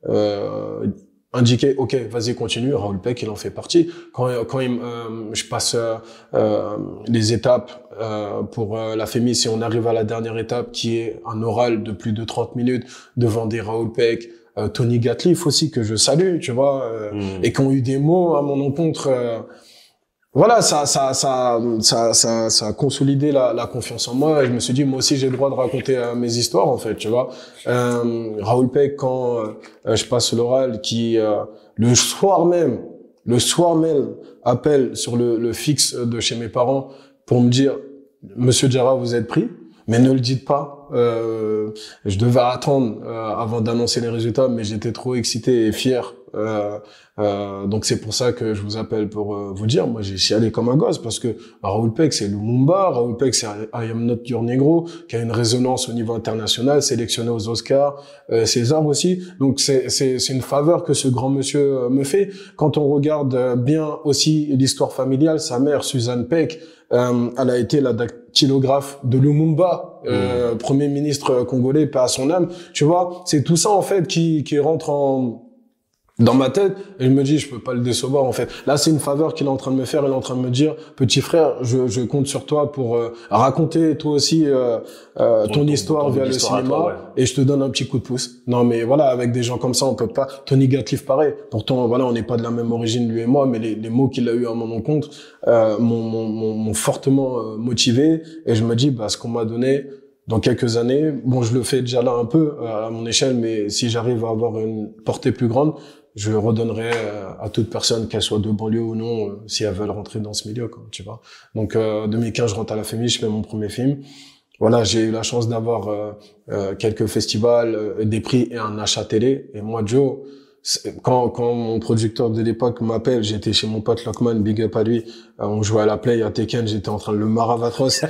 euh, indiqué, ok, vas-y, continue. Raoul Peck, il en fait partie. Quand, quand il, euh, je passe euh, les étapes euh, pour euh, la Fémis et on arrive à la dernière étape qui est un oral de plus de trente minutes devant des Raoul Peck, euh, Tony Gatliff aussi, que je salue, tu vois, euh, mmh. et qui ont eu des mots à mon encontre. Euh, Voilà, ça, ça, ça, ça, ça, ça a consolidé la, la confiance en moi. Et je me suis dit, moi aussi, j'ai le droit de raconter euh, mes histoires, en fait, tu vois. Euh, Raoul Peck, quand euh, je passe l'oral, qui euh, le soir même, le soir même, appelle sur le, le fixe de chez mes parents pour me dire, Monsieur Diarra, vous êtes pris, mais ne le dites pas. Euh, je devais attendre euh, avant d'annoncer les résultats, mais j'étais trop excité et fier. Euh, euh, donc c'est pour ça que je vous appelle pour euh, vous dire, moi j'ai chialé comme un gosse parce que bah, Raoul Peck c'est Lumumba, Raoul Peck c'est I Am Not Your Negro qui a une résonance au niveau international, sélectionné aux Oscars, euh, César aussi. Donc c'est c'est c'est une faveur que ce grand monsieur euh, me fait. Quand on regarde bien aussi l'histoire familiale, sa mère Suzanne Peck, euh, elle a été la dactylographe de Lumumba, euh, mmh. premier ministre congolais, paix à son âme. Tu vois, c'est tout ça en fait qui qui rentre en dans ma tête, et je me dis, je peux pas le décevoir, en fait. Là, c'est une faveur qu'il est en train de me faire. Il est en train de me dire, petit frère, je, je compte sur toi pour euh, raconter toi aussi euh, euh, ton, ton histoire ton, ton via le cinéma, toi, ouais. Et je te donne un petit coup de pouce. Non, mais voilà, avec des gens comme ça, on peut pas. Tony Gatliff, pareil. Pourtant, voilà, on n'est pas de la même origine, lui et moi, mais les, les mots qu'il a eu à mon encontre euh, m'ont, m'ont, m'ont fortement euh, motivé. Et je me dis, bah, ce qu'on m'a donné dans quelques années, bon, je le fais déjà là un peu à mon échelle, mais si j'arrive à avoir une portée plus grande, je redonnerai à toute personne, qu'elle soit de banlieue ou non, si elles veulent rentrer dans ce milieu, quoi, tu vois. Donc, euh, deux mille quinze, je rentre à la Fémis, je fais mon premier film. Voilà, j'ai eu la chance d'avoir euh, euh, quelques festivals, euh, des prix et un achat télé. Et moi, Joe, quand, quand mon producteur de l'époque m'appelle, j'étais chez mon pote Lockman, big up à lui, euh, on jouait à la Play, à Tekken, j'étais en train de le maravatros.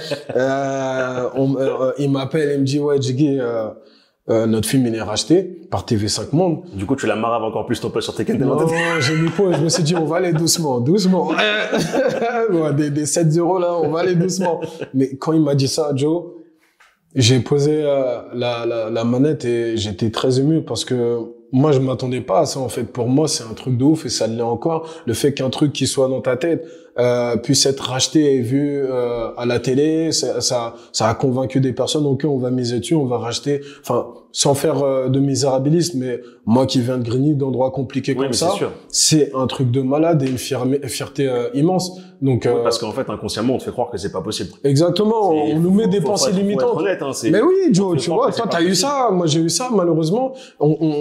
euh, on, euh, il m'appelle et me dit, ouais, Jiggy, euh, Euh, notre film il est racheté par T V cinq Monde. Du coup, tu la maraves encore plus ton pote sur Tekken. Non, j'ai mis pause. Je me suis dit, on va aller doucement, doucement. ouais, des, des sept zéro là, on va aller doucement. Mais quand il m'a dit ça, Joe, j'ai posé euh, la, la, la manette et j'étais très ému parce que moi, je m'attendais pas à ça, en fait. Pour moi, c'est un truc de ouf et ça l'est encore. Le fait qu'un truc qui soit dans ta tête euh, puisse être racheté et vu euh, à la télé, ça, ça, ça a convaincu des personnes. Ok, on va miser dessus, on va racheter. Enfin, sans faire euh, de misérabilisme, mais moi qui viens de Grigny, d'endroits compliqués oui, comme ça, c'est un truc de malade et une fierté, fierté euh, immense. Donc, oui, euh, parce qu'en fait, inconsciemment, on te fait croire que c'est pas possible. Exactement. On nous met des pensées limitantes. Honnête, hein, mais oui, Joe, tu vois, toi, t'as eu ça. Moi, j'ai eu ça, malheureusement. On, on, on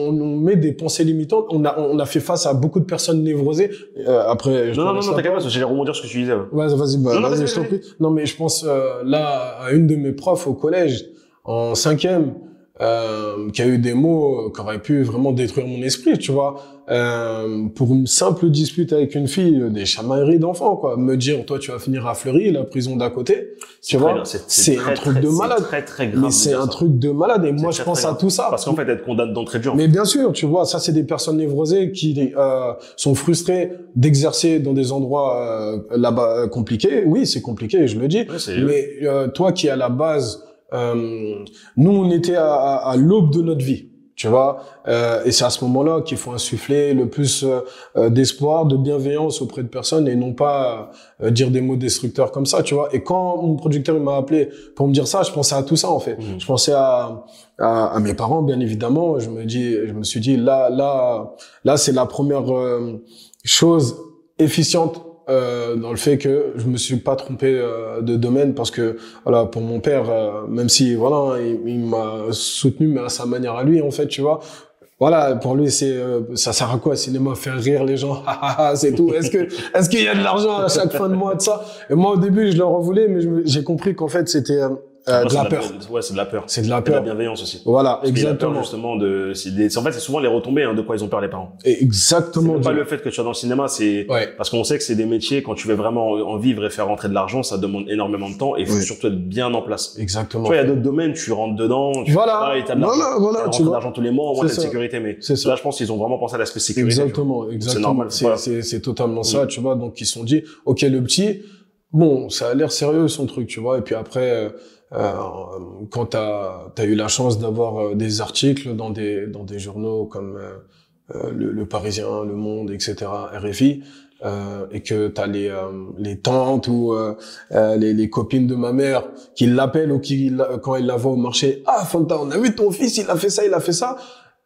met des pensées limitantes. On a, on a fait face à beaucoup de personnes névrosées. Euh, après, je non, non, non, t'inquiète pas, parce que j'allais rebondir sur ce que tu disais. Ouais, ouais, vas-y, bah, non, non, vas-y, vas-y, je t'en vas-y. prie. Non, mais je pense euh, là à une de mes profs au collège, en cinquième, euh, qui a eu des mots qui auraient pu vraiment détruire mon esprit, tu vois. Euh, pour une simple dispute avec une fille, des chamailleries d'enfants, quoi. Me dire, toi, tu vas finir à Fleury, la prison d'à côté, tu vois. C'est un truc de malade. C'est très, très grave. Mais c'est un truc de malade. Et moi, je pense à tout ça. Parce qu'en fait, être condamné d'entrée de jeu. Mais bien sûr, tu vois, ça, c'est des personnes névrosées qui euh, sont frustrées d'exercer dans des endroits euh, là-bas euh, compliqués. Oui, c'est compliqué, je le dis. Ouais, mais euh, toi qui, à la base, euh, nous, on était à, à, à l'aube de notre vie. Tu vois, euh, et c'est à ce moment-là qu'il faut insuffler le plus euh, d'espoir, de bienveillance auprès de personnes et non pas euh, dire des mots destructeurs comme ça, tu vois. Et quand mon producteur il m'a appelé pour me dire ça, je pensais à tout ça en fait. Mmh. Je pensais à, à à mes parents, bien évidemment. Je me dis, je me suis dit là, là, là, c'est la première euh, chose efficiente. Euh, dans le fait que je me suis pas trompé euh, de domaine parce que voilà, pour mon père, euh, même si voilà, il, il m'a soutenu mais à sa manière à lui en fait, tu vois. Voilà, pour lui c'est euh, ça sert à quoi, cinéma, faire rire les gens, c'est tout. Est-ce que est-ce qu'il y a de l'argent à chaque fin de mois de ça? Et moi au début je leur en voulais, mais j'ai compris qu'en fait c'était euh, Euh, de la peur. Ouais, c'est de la peur. C'est de la peur. Et de la bienveillance aussi. Voilà, Parce exactement. La peur, justement, de, c'est des, en fait, c'est souvent les retombées, hein, de quoi ils ont peur, les parents. Et exactement. C'est pas le fait que tu sois dans le cinéma, c'est, ouais. parce qu'on sait que c'est des métiers, quand tu veux vraiment en vivre et faire rentrer de l'argent, ça demande énormément de temps et il faut oui. surtout être bien en place. Exactement. Tu vois, il y a d'autres domaines, tu rentres dedans, tu voilà. et t'as de l'argent. Voilà, voilà, tu vois. l'argent tous les mois, au moins t'as de sécurité, mais c'est ça. Là, je pense qu'ils ont vraiment pensé à l'aspect sécurité. Exactement, exactement. C'est normal. C'est, voilà. c'est, c'est totalement oui. ça, tu vois. Donc, ils se sont dit, OK, le petit, bon, ça a l'air sérieux, son truc, tu vois. Et puis après, Euh, quand t'as as eu la chance d'avoir euh, des articles dans des dans des journaux comme euh, euh, le, le Parisien, Le Monde, et cetera, R F I, euh, et que t'as les euh, les tantes ou euh, euh, les, les copines de ma mère qui l'appellent ou qui quand ils la voient au marché, ah Fanta, on a vu ton fils, il a fait ça, il a fait ça.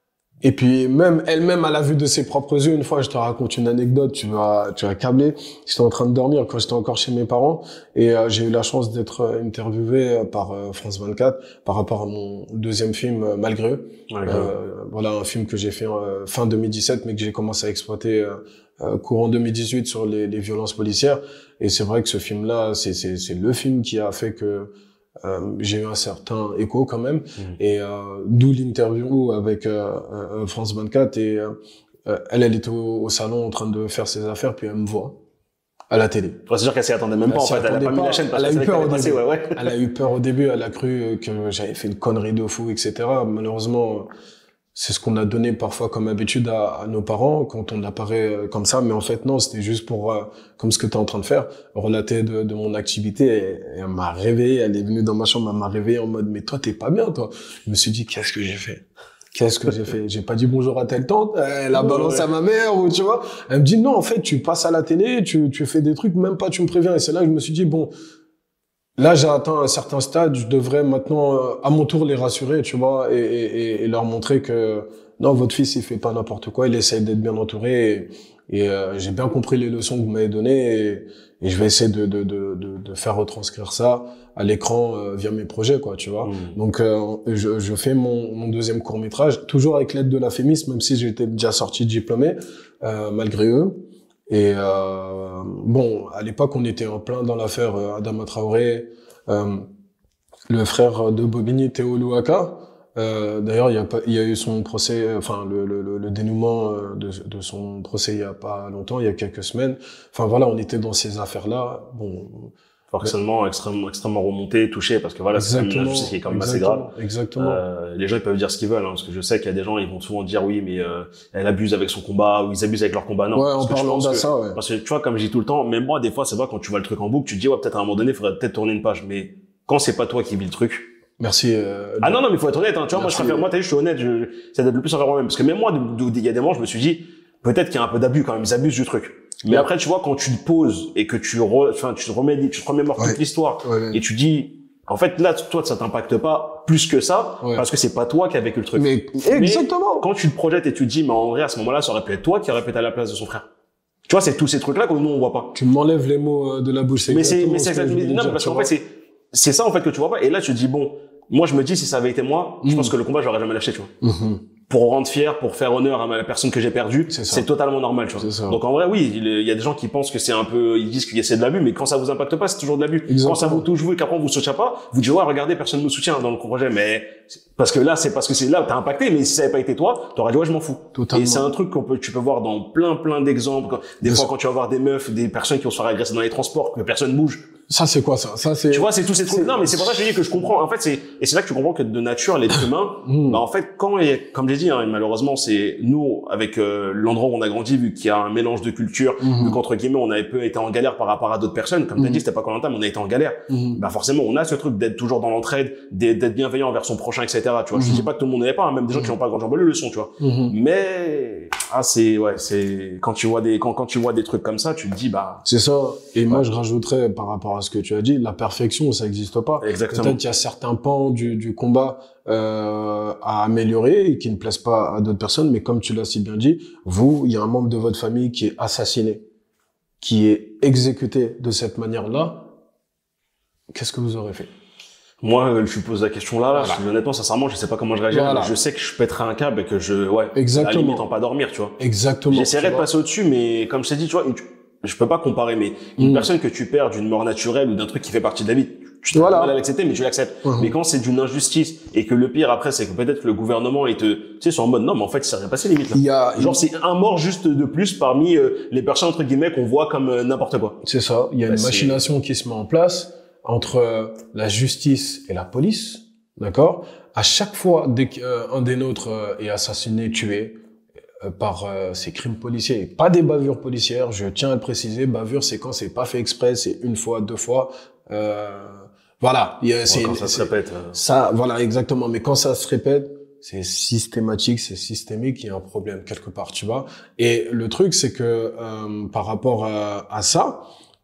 Et puis même elle-même à la vue de ses propres yeux, une fois je te raconte une anecdote, tu vas tu vas câbler. J'étais en train de dormir quand j'étais encore chez mes parents et euh, j'ai eu la chance d'être interviewé par euh, France vingt-quatre par rapport à mon deuxième film euh, Malgré eux. Ouais, euh, voilà un film que j'ai fait euh, fin deux mille dix-sept mais que j'ai commencé à exploiter euh, euh, courant deux mille dix-huit sur les, les violences policières. Et c'est vrai que ce film-là, c'est c'est c'est le film qui a fait que Euh, j'ai eu un certain écho quand même, mmh. et euh, d'où l'interview avec euh, euh, France vingt-quatre et euh, elle, elle était au, au salon en train de faire ses affaires, puis elle me voit à la télé. Enfin, c'est sûr qu'elle s'y attendait même pas, en fait, elle a pas mis la chaîne parce qu'elle a eu peur au début. Ouais, ouais. Elle a eu peur au début, elle a cru que j'avais fait une connerie de fou, et cetera. Malheureusement, c'est ce qu'on a donné parfois comme habitude à, à nos parents quand on apparaît comme ça, mais en fait non, c'était juste pour, euh, comme ce que tu es en train de faire, relater de, de mon activité. Et, et elle m'a réveillé, elle est venue dans ma chambre, elle m'a réveillé en mode mais toi t'es pas bien toi. Je me suis dit qu'est-ce que j'ai fait, qu'est-ce que j'ai fait, j'ai pas dit bonjour à telle tante, elle a balancé à ma mère ou tu vois. Elle me dit non en fait tu passes à la télé, tu tu fais des trucs, même pas tu me préviens. Et c'est là que je me suis dit bon. Là, j'ai atteint un certain stade, je devrais maintenant, euh, à mon tour, les rassurer, tu vois, et, et, et leur montrer que non, votre fils, il fait pas n'importe quoi, il essaie d'être bien entouré, et, et euh, j'ai bien compris les leçons que vous m'avez données, et, et je vais essayer de, de, de, de, de faire retranscrire ça à l'écran euh, via mes projets, quoi, tu vois. Mmh. Donc, euh, je, je fais mon, mon deuxième court-métrage, toujours avec l'aide de la Fémis, même si j'étais déjà sorti diplômé, euh, malgré eux. Et euh, bon, à l'époque, on était en plein dans l'affaire Adama Traoré, euh, le frère de Bobigny, Théo Louaka. Euh, D'ailleurs, il y a pas, il y a eu son procès, enfin le, le, le dénouement de, de son procès il y a pas longtemps, il y a quelques semaines. Enfin voilà, on était dans ces affaires-là. Bon. Forcément, mais... extrêmement, extrêmement remonté, touché, parce que voilà, c'est une injustice qui est quand même assez grave. Exactement. Euh, les gens, ils peuvent dire ce qu'ils veulent, hein, parce que je sais qu'il y a des gens, ils vont souvent dire oui, mais euh, elle abuse avec son combat, ou ils abusent avec leur combat. Non. Ouais, en parlant de ça, ouais. Parce que tu vois, comme je dis tout le temps, même moi, des fois, c'est vrai, quand tu vois le truc en boucle, tu te dis, ouais, peut-être à un moment donné, il faudrait peut-être tourner une page. Mais quand c'est pas toi qui vis le truc. Merci. Euh, ah non, non, mais il faut être honnête, hein. Tu vois, moi, je préfère, moi, t'as vu, je suis honnête, je, c'est d'être le plus envers moi-même. Parce que même moi, il y a des moments, je me suis dit, peut-être qu'il y a un peu d'abus quand même, ils abusent du truc. Mais ouais. Après, tu vois, quand tu te poses et que tu re, enfin, tu te remets, tu te remémores ouais. toute l'histoire ouais, ouais. et tu dis, en fait, là, toi, ça t'impacte pas plus que ça ouais. parce que c'est pas toi qui as vécu le truc. Mais, exactement. Mais quand tu te projettes et tu te dis, mais en vrai, à ce moment-là, ça aurait pu être toi qui aurait pu être à la place de son frère. Tu vois, c'est tous ces trucs-là que nous, on voit pas. Tu m'enlèves les mots de la bouche. Mais c'est, mais c'est exactement, non, dire, parce qu'en fait, c'est, c'est ça, en fait, que tu vois pas. Et là, tu te dis, bon, moi, je me dis, si ça avait été moi, mmh. je pense que le combat, je l'aurais jamais lâché, tu vois. Mmh. pour rendre fier, pour faire honneur à la personne que j'ai perdue, c'est totalement normal, tu vois. Donc en vrai, oui, il y a des gens qui pensent que c'est un peu, ils disent qu'il y a c'est de l'abus, mais quand ça vous impacte pas, c'est toujours de l'abut. Quand ça vous touche vous et qu'après on vous soutient pas, vous dites ouais, regardez, personne me soutient dans le projet, mais parce que là, c'est parce que c'est là où t'as impacté, mais si ça avait pas été toi, t'aurais dit ouais, je m'en fous. Totalement. Et c'est un truc qu'on peut, tu peux voir dans plein plein d'exemples. Des fois, quand tu vas voir des meufs, des personnes qui vont se faire agresser dans les transports, que personne bouge. Ça, c'est quoi, ça? Ça, c'est... Tu vois, c'est tous ces trucs. Non, mais c'est pour ça que je dis que je comprends. En fait, c'est, et c'est là que tu comprends que de nature, l'être humain, mmh. bah, en fait, quand, comme j'ai dit, hein, malheureusement, c'est nous, avec, euh, l'endroit où on a grandi, vu qu'il y a un mélange de culture, mmh. vu qu'entre guillemets, on avait peu été en galère par rapport à d'autres personnes. Comme mmh. t'as dit, c'était pas Koh-Lanta, mais on a été en galère. Mmh. Bah, forcément, on a ce truc d'être toujours dans l'entraide, d'être bienveillant envers son prochain, et cetera. Tu vois, mmh. je dis pas que tout le monde n'avait pas, hein, même des gens qui n'ont pas grandi en banlieue le sont, tu vois. Mmh. Mais, ah, c'est, ouais, c'est, quand tu vois des, quand, quand tu vois des trucs comme ça, tu te dis, bah. C'est ça. Et ouais. moi, je rajouterais, par rapport à ce que tu as dit, la perfection, ça n'existe pas. Exactement. Peut-être qu'il y a certains pans du, du combat euh, à améliorer et qui ne plaisent pas à d'autres personnes, mais comme tu l'as si bien dit, vous, il y a un membre de votre famille qui est assassiné, qui est exécuté de cette manière-là. Qu'est-ce que vous aurez fait? Moi, je me pose la question là, là voilà. Honnêtement, sincèrement, je sais pas comment je réagirais, voilà. mais je sais que je pèterai un câble et que je, ouais, exactement. à la limite en pas dormir, tu vois. Exactement. J'essaierai de passer au-dessus, mais comme je t'ai dit, tu vois, une, je peux pas comparer, mais une mmh. personne que tu perds d'une mort naturelle ou d'un truc qui fait partie de la vie, tu voilà. mal à l'accepter, mais tu l'acceptes. Mmh. Mais quand c'est d'une injustice et que le pire après, c'est que peut-être que le gouvernement, il te, tu sais, sont en mode, non, mais en fait, ça s'est rien passé limite, là. Il y a, genre, c'est un mort juste de plus parmi euh, les personnes, entre guillemets, qu'on voit comme euh, n'importe quoi. C'est ça. Il y a bah, une machination qui se met en place entre euh, la justice et la police. D'accord? À chaque fois, dès qu'un euh, des nôtres euh, est assassiné, tué, par euh, ces crimes policiers, pas des bavures policières, je tiens à le préciser, bavure c'est quand c'est pas fait exprès, c'est une fois, deux fois, euh, voilà, il y a, ouais, quand ça se répète. Euh... Ça, voilà, exactement, mais quand ça se répète, c'est systématique, c'est systémique, il y a un problème quelque part, tu vois. Et le truc, c'est que euh, par rapport à, à ça,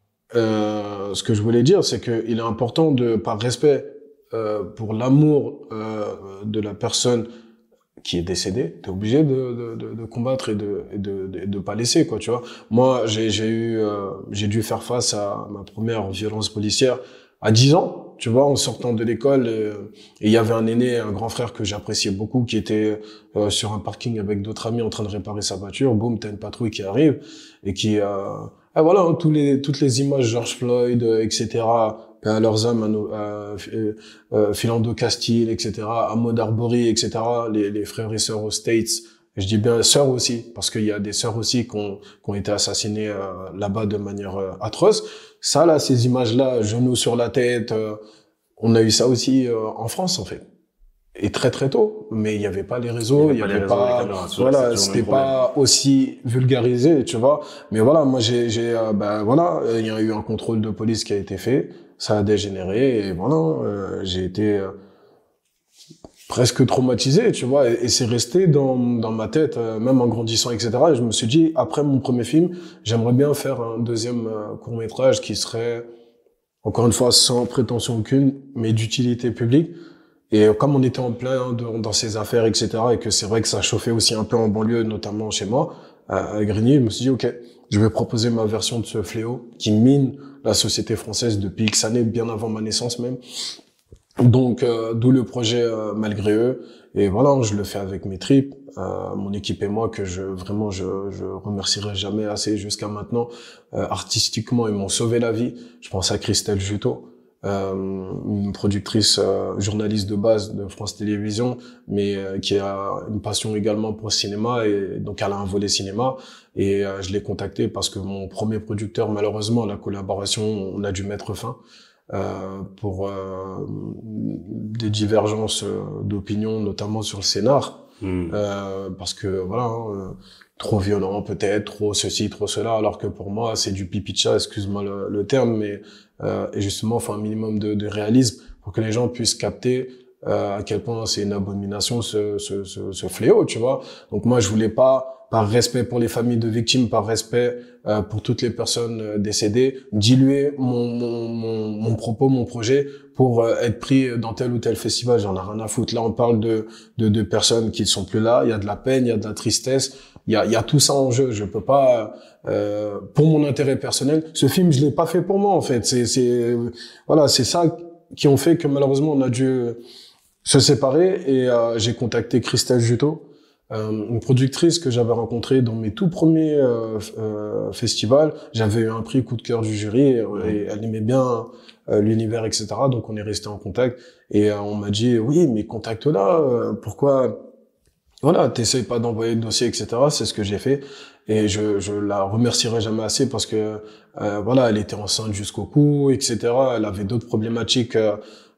euh, ce que je voulais dire, c'est que il est important de, par respect euh, pour l'amour euh, de la personne qui est décédé, t'es obligé de, de, de combattre et de, et de, de, de pas laisser, quoi, tu vois. Moi, j'ai, j'ai eu, euh, j'ai dû faire face à ma première violence policière à dix ans, tu vois, en sortant de l'école, euh, et il y avait un aîné, un grand frère que j'appréciais beaucoup, qui était euh, sur un parking avec d'autres amis en train de réparer sa voiture. Boum, t'as une patrouille qui arrive et qui, euh, ah, voilà, hein, tous les, toutes les images George Floyd, euh, et cetera. À leurs âmes, à, à, à Philando Castile, et cetera, à Ahmaud Arbery, et cetera, les, les frères et sœurs aux States. Je dis bien sœurs aussi, parce qu'il y a des sœurs aussi qui ont, qui ont été assassinées euh, là-bas de manière euh, atroce. Ça, là, ces images-là, genoux sur la tête, euh, on a eu ça aussi euh, en France, en fait. Et très très tôt, mais il n'y avait pas les réseaux, il n'y avait, avait pas, pas voilà, c'était pas aussi vulgarisé, tu vois. Mais voilà, moi j'ai, j'ai, euh, ben voilà, il y a eu un contrôle de police qui a été fait. Ça a dégénéré et voilà, euh, j'ai été euh, presque traumatisé, tu vois, et, et c'est resté dans dans ma tête, euh, même en grandissant, et cetera. Et je me suis dit, après mon premier film, j'aimerais bien faire un deuxième euh, court métrage qui serait, encore une fois, sans prétention aucune, mais d'utilité publique. Et comme on était en plein dans, dans ces affaires, et cetera, et que c'est vrai que ça chauffait aussi un peu en banlieue, notamment chez moi, à Grigny, je me suis dit, ok, je vais proposer ma version de ce fléau qui mine la société française depuis X années, bien avant ma naissance même. Donc, euh, d'où le projet euh, Malgré eux. Et voilà, je le fais avec mes tripes, euh, mon équipe et moi, que je vraiment je, je remercierai jamais assez jusqu'à maintenant. Euh, artistiquement, ils m'ont sauvé la vie. Je pense à Christelle Juteau. Euh, une productrice, euh, journaliste de base de France Télévisions, mais euh, qui a une passion également pour le cinéma, et donc elle a un volet cinéma, et euh, je l'ai contactée parce que mon premier producteur, malheureusement, la collaboration, on a dû mettre fin euh, pour euh, des divergences d'opinion, notamment sur le scénar, mmh. euh, parce que voilà, hein, trop violent peut-être, trop ceci, trop cela, alors que pour moi c'est du pipi de chat, excuse-moi le, le terme, mais euh, et justement il faut un minimum de, de réalisme pour que les gens puissent capter euh, à quel point c'est une abomination ce, ce, ce, ce fléau, tu vois. Donc moi je voulais pas, par respect pour les familles de victimes, par respect euh, pour toutes les personnes euh, décédées, diluer mon, mon, mon, mon propos, mon projet pour euh, être pris dans tel ou tel festival. J'en ai rien à foutre. Là on parle de, de, de personnes qui ne sont plus là, il y a de la peine, il y a de la tristesse. Il y a, il y a tout ça en jeu. Je peux pas, euh, pour mon intérêt personnel, ce film, je l'ai pas fait pour moi, en fait. C'est, c'est, voilà, c'est ça qui ont fait que malheureusement, on a dû se séparer, et euh, j'ai contacté Christelle Juteau, euh, une productrice que j'avais rencontrée dans mes tout premiers euh, euh, festivals. J'avais eu un prix coup de cœur du jury et, et elle aimait bien euh, l'univers, et cetera. Donc on est resté en contact et euh, on m'a dit oui, mais contacte-la. Euh, pourquoi voilà, t'essayes pas d'envoyer le dossier, et cetera. C'est ce que j'ai fait et je je la remercierai jamais assez parce que euh, voilà, elle était enceinte jusqu'au cou, et cetera. Elle avait d'autres problématiques euh,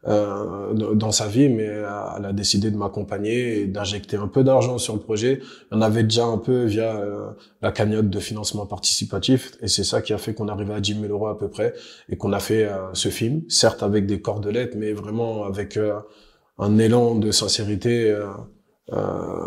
Euh, dans sa vie, mais elle a décidé de m'accompagner et d'injecter un peu d'argent sur le projet. On avait déjà un peu via euh, la cagnotte de financement participatif, et c'est ça qui a fait qu'on arrivait à dix mille euros à peu près, et qu'on a fait euh, ce film, certes avec des cordelettes, mais vraiment avec euh, un élan de sincérité euh, euh,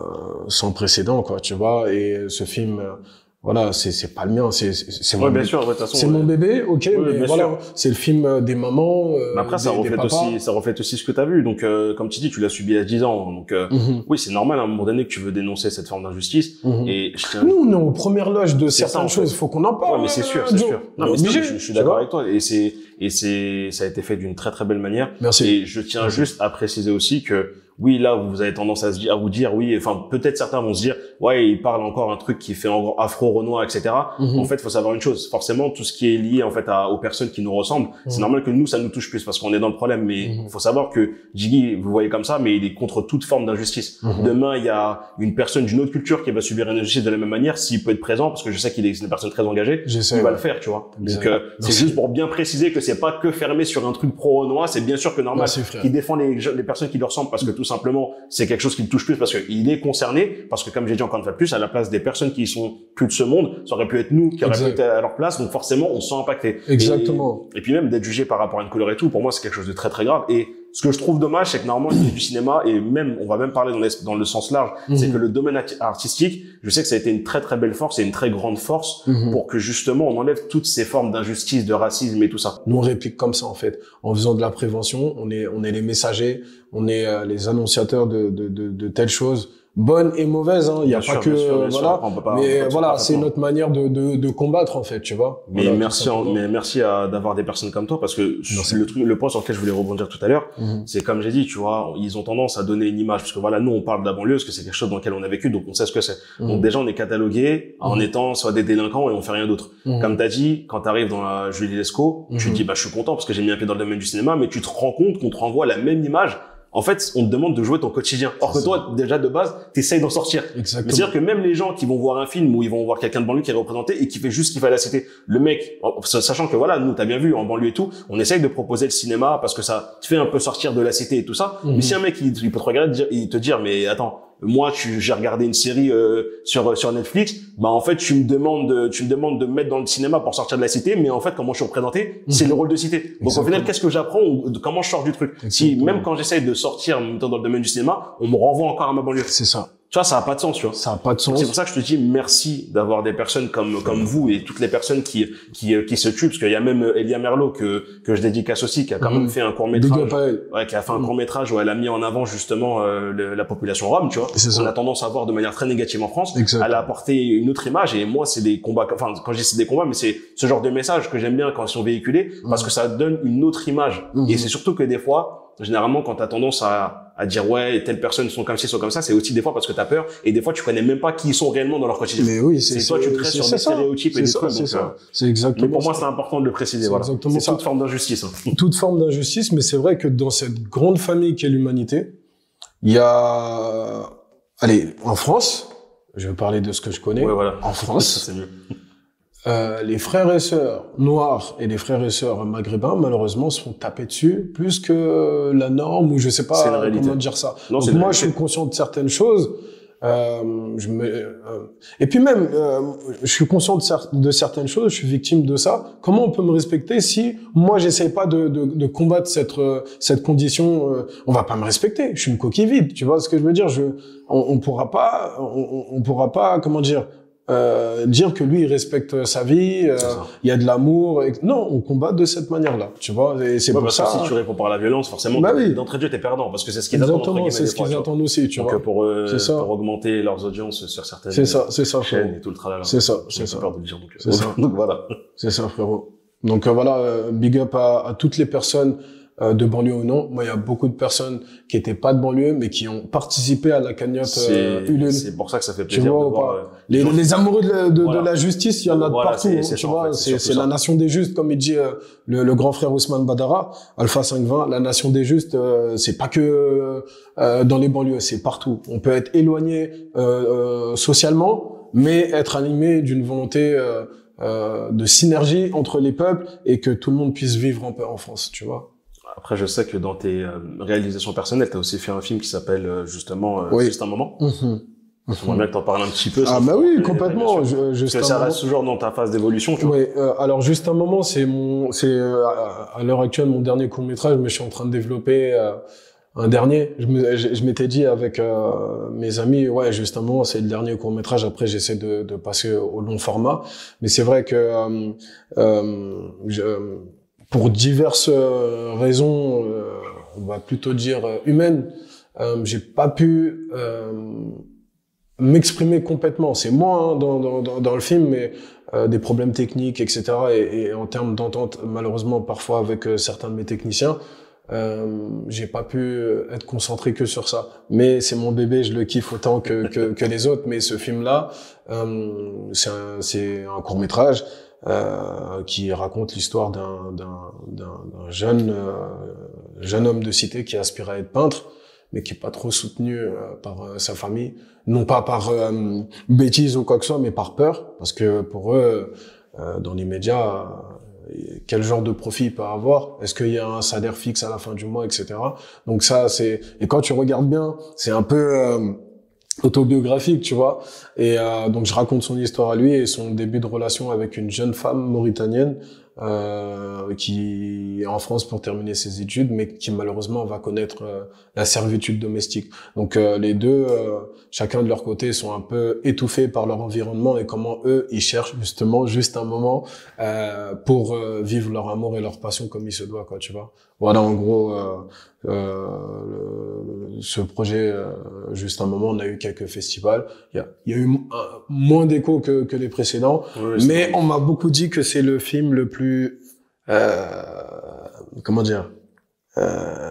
sans précédent, quoi, tu vois. Et ce film, euh, voilà, c'est c'est pas le mien, c'est c'est ouais, mon bien bébé. sûr, ouais, de toute façon, c'est ouais. mon bébé, ok, Oui, mais bien voilà, sûr. c'est le film des mamans. Euh, mais après, des, ça reflète des aussi, ça reflète aussi ce que t'as vu. Donc, euh, comme tu dis, tu l'as subi à dix ans. Donc, euh, Mm-hmm. oui, c'est normal à un moment donné que tu veux dénoncer cette forme d'injustice. Mm-hmm. Et je tiens... Nous, on est aux premières loges de C'est certaines ça, en fait. choses. Faut qu'on en parle. Ouais, mais c'est sûr, euh, c'est Joe. sûr. Non, On est mais c'est- obligé, je, je suis tu d'accord vois. avec toi. Et c'est, et c'est, ça a été fait d'une très très belle manière. Merci. Et je tiens juste à préciser aussi que, oui, là, vous avez tendance à se dire, à vous dire, oui, enfin, peut-être certains vont se dire, ouais, il parle encore un truc qui fait en afro-renois, et cetera. Mhm. En fait, faut savoir une chose. Forcément, tout ce qui est lié, en fait, à, aux personnes qui nous ressemblent, c'est Mhm. normal que nous, ça nous touche plus parce qu'on est dans le problème. Mais Mhm. faut savoir que Jiggy, vous voyez comme ça, mais il est contre toute forme d'injustice. Mhm. Demain, il y a une personne d'une autre culture qui va subir une injustice de la même manière. S'il peut être présent, parce que je sais qu'il est une personne très engagée, J'essaie, il va ouais. le faire, tu vois. Donc, Exact. euh, c'est Merci. juste pour bien préciser que c'est pas que fermé sur un truc pro-renois. C'est bien sûr que normal Merci, frère. qu'il défend les, les personnes qui lui ressemblent parce que tout simplement, c'est quelque chose qui le touche plus parce qu'il est concerné. Parce que comme j'ai dit encore une fois de plus, à la place des personnes qui sont plus de ce monde, ça aurait pu être nous qui aurions pu Exact. être à leur place. Donc forcément, on se sent impacté. Exactement. Et, et puis même d'être jugé par rapport à une couleur et tout, pour moi, c'est quelque chose de très très grave. Et ce que je trouve dommage, c'est que normalement, il y a du cinéma et même, on va même parler dans, les, dans le sens large, Mhm. c'est que le domaine ati- artistique, je sais que ça a été une très très belle force et une très grande force Mhm. pour que justement on enlève toutes ces formes d'injustice, de racisme et tout ça. Nous, on réplique comme ça, en fait. En faisant de la prévention, on est, on est les messagers, on est euh, les annonciateurs de, de, de, de telles choses, bonnes et mauvaises, hein. Il y a Bien pas sûr, que, bien sûr, bien euh, sûr. voilà. Après, on peut pas- on peut Mais pas voilà, tout c'est faire notre manière de, de, de combattre, en fait, tu vois. Mais Voilà, tout merci, en- simplement. mais merci à, d'avoir des personnes comme toi parce que Merci. le truc, le point sur lequel je voulais rebondir tout à l'heure, Mhm. c'est comme j'ai dit, tu vois, ils ont tendance à donner une image parce que voilà, nous on parle de la banlieue parce que c'est quelque chose dans lequel on a vécu, donc on sait ce que c'est. Mhm. Donc déjà on est catalogué en Mhm. étant soit des délinquants et on fait rien d'autre. Mhm. Comme t'as dit, quand t'arrives dans la Julie Lescaut, tu te Mhm. dis bah je suis content parce que j'ai mis un pied dans le domaine du cinéma, mais tu te rends compte qu'on te renvoie la même image. En fait, on te demande de jouer ton quotidien. Or que C'est toi, déjà de base, t'essayes d'en sortir. Mais Exactement. c'est-à-dire que même les gens qui vont voir un film où ils vont voir quelqu'un de banlieue qui est représenté et qui fait juste ce qu'il fallait à la cité, le mec, en- sachant que voilà, nous, t'as bien vu, en banlieue et tout, on essaye de proposer le cinéma parce que ça te fait un peu sortir de la cité et tout ça. Mhm. Mais si un mec, il, il peut te regarder, dire- il te dire, mais attends, moi, tu, j'ai regardé une série euh, sur sur Netflix, bah en fait, tu me demandes, de, tu me demandes de me mettre dans le cinéma pour sortir de la cité, mais en fait, comment je suis représenté, c'est Mhm. le rôle de cité. Donc au Exactement. final, qu'est-ce que j'apprends ou de- comment je sors du truc? Si Exactement. même quand j'essaye de sortir en même temps dans le domaine du cinéma, on me renvoie encore à ma banlieue. C'est ça. Tu vois, ça a pas de sens, tu vois. Ça a pas de sens. C'est pour ça que je te dis merci d'avoir des personnes comme comme vous et toutes les personnes qui qui qui se tuent parce qu'il y a même Elia Merlot que que je dédicace aussi qui a quand Mhm. même fait un court Big métrage. up à elle. Ouais, qui a fait un Mhm. court métrage où elle a mis en avant justement euh, le- la population rome, tu vois. C'est ça. On a tendance à voir de manière très négative en France. Exact. Elle a apporté une autre image et moi c'est des combats. Enfin quand je dis c'est des combats, mais c'est ce genre de message que j'aime bien quand ils sont véhiculés parce que ça donne une autre image. Mhm. Et c'est surtout que des fois, généralement quand t'as tendance à à dire ouais telles personnes sont comme ci sont comme ça, c'est aussi des fois parce que t'as peur et des fois tu connais même pas qui ils sont réellement dans leur quotidien. Mais oui, c'est C'est toi tu te crées c'est- sur c'est des ça. stéréotypes et C'est des ça, trucs. c'est donc, ça. euh, C'est exactement mais pour moi ça. c'est important de le préciser. C'est Voilà. exactement C'est ça. toute forme d'injustice. Hein. Toute forme d'injustice, mais c'est vrai que dans cette grande famille qu'est l'humanité, il y a, allez, en France, je vais parler de ce que je connais, Ouais voilà. en Ça, France, c'est mieux. euh, les frères et sœurs noirs et les frères et sœurs maghrébins, malheureusement, se font taper dessus plus que la norme, ou je sais C'est pas une réalité. comment dire ça. Non, c'est Donc une moi, je réalité. suis conscient de certaines choses. Euh, je me, euh, et puis même, euh, je suis conscient de, cer- de certaines choses, je suis victime de ça. Comment on peut me respecter si moi j'essaye pas de, de, de combattre cette euh, cette condition? Euh, on va pas me respecter. Je suis une coquille vide. Tu vois ce que je veux dire? Je, on, on pourra pas, on, on pourra pas, comment dire, euh, dire que lui il respecte sa vie. euh, C'est ça. Il y a de l'amour. et- Non, on combat de cette manière-là. Tu vois? Et c'est Ouais, pour parce ça. que si tu réponds par la violence, forcément, Bah oui. d'entrée de jeu, t'es perdant, parce que c'est ce qu'ils attendent, entre Exactement, guillemets, c'est des ce fois, qu'ils tu vois. attendent aussi. Tu Donc, vois? euh, pour, euh, C'est ça. pour augmenter leurs audiences sur certaines C'est ça, c'est ça, chaînes frérot. et tout le tralala. C'est ça, J'ai c'est pas ça. peur de le dire, donc, C'est ça. donc voilà. C'est ça, frérot. Donc euh, voilà, euh, big up à, à toutes les personnes euh, de banlieue ou non. Moi, il y a beaucoup de personnes qui étaient pas de banlieue, mais qui ont participé à la cagnotte euh, Ulule. C'est pour ça que ça fait plaisir tu vois, de voir. Euh, les, gens... les amoureux de la, de, voilà. de la justice, il y en a voilà, de partout. C'est tu vois, c'est c'est la nation des justes, comme il dit euh, le, le grand frère Ousmane Badara, Alpha cinq vingt. La nation des justes, euh, c'est pas que euh, dans les banlieues, c'est partout. On peut être éloigné euh, euh, socialement, mais être animé d'une volonté euh, euh, de synergie entre les peuples et que tout le monde puisse vivre en paix en France, tu vois. Après, je sais que dans tes euh, réalisations personnelles, tu as aussi fait un film qui s'appelle euh, justement euh, oui. Juste un moment. Mmh. J'aimerais bien que t'en parles un petit peu. Ah bah oui, complètement. Je, juste Parce que ça un reste moment. toujours dans ta phase d'évolution, tu vois. Oui, euh, alors juste un moment, c'est mon, c'est euh, à l'heure actuelle mon dernier court métrage, mais je suis en train de développer euh, un dernier. Je, me, je, je m'étais dit avec euh, mes amis, ouais, juste un moment, c'est le dernier court métrage. Après, j'essaie de, de passer au long format, mais c'est vrai que euh, euh, je, pour diverses raisons, euh, on va plutôt dire euh, humaines, euh, j'ai pas pu euh, m'exprimer complètement. C'est moi hein, dans, dans, dans le film, mais euh, des problèmes techniques, et cetera. Et, et en termes d'entente, malheureusement, parfois avec euh, certains de mes techniciens, euh, j'ai pas pu être concentré que sur ça. Mais c'est mon bébé, je le kiffe autant que, que, que les autres. Mais ce film-là, euh, c'est un, c'est un court-métrage euh, qui raconte l'histoire d'un, d'un, d'un, d'un jeune, euh, jeune homme de cité qui aspire à être peintre, mais qui est pas trop soutenu euh, par euh, sa famille, non pas par euh, bêtise ou quoi que ce soit, mais par peur, parce que pour eux, euh, dans les médias, euh, quel genre de profit il peut avoir, est-ce qu'il y a un salaire fixe à la fin du mois, et cetera. Donc ça, c'est et quand tu regardes bien, c'est un peu euh, autobiographique, tu vois. Et euh, donc je raconte son histoire à lui et son début de relation avec une jeune femme mauritanienne euh, qui est en France pour terminer ses études, mais qui malheureusement va connaître euh, la servitude domestique. Donc euh, les deux, euh, chacun de leur côté, sont un peu étouffés par leur environnement et comment eux, ils cherchent justement juste un moment euh, pour euh, vivre leur amour et leur passion comme il se doit, quoi, tu vois. Voilà, en gros, euh, euh, le, ce projet, euh, juste un moment, on a eu quelques festivals. Il y a, il y a eu un, moins d'écho que, que les précédents, oui, mais on m'a beaucoup dit que c'est le film le plus, euh, comment dire, euh,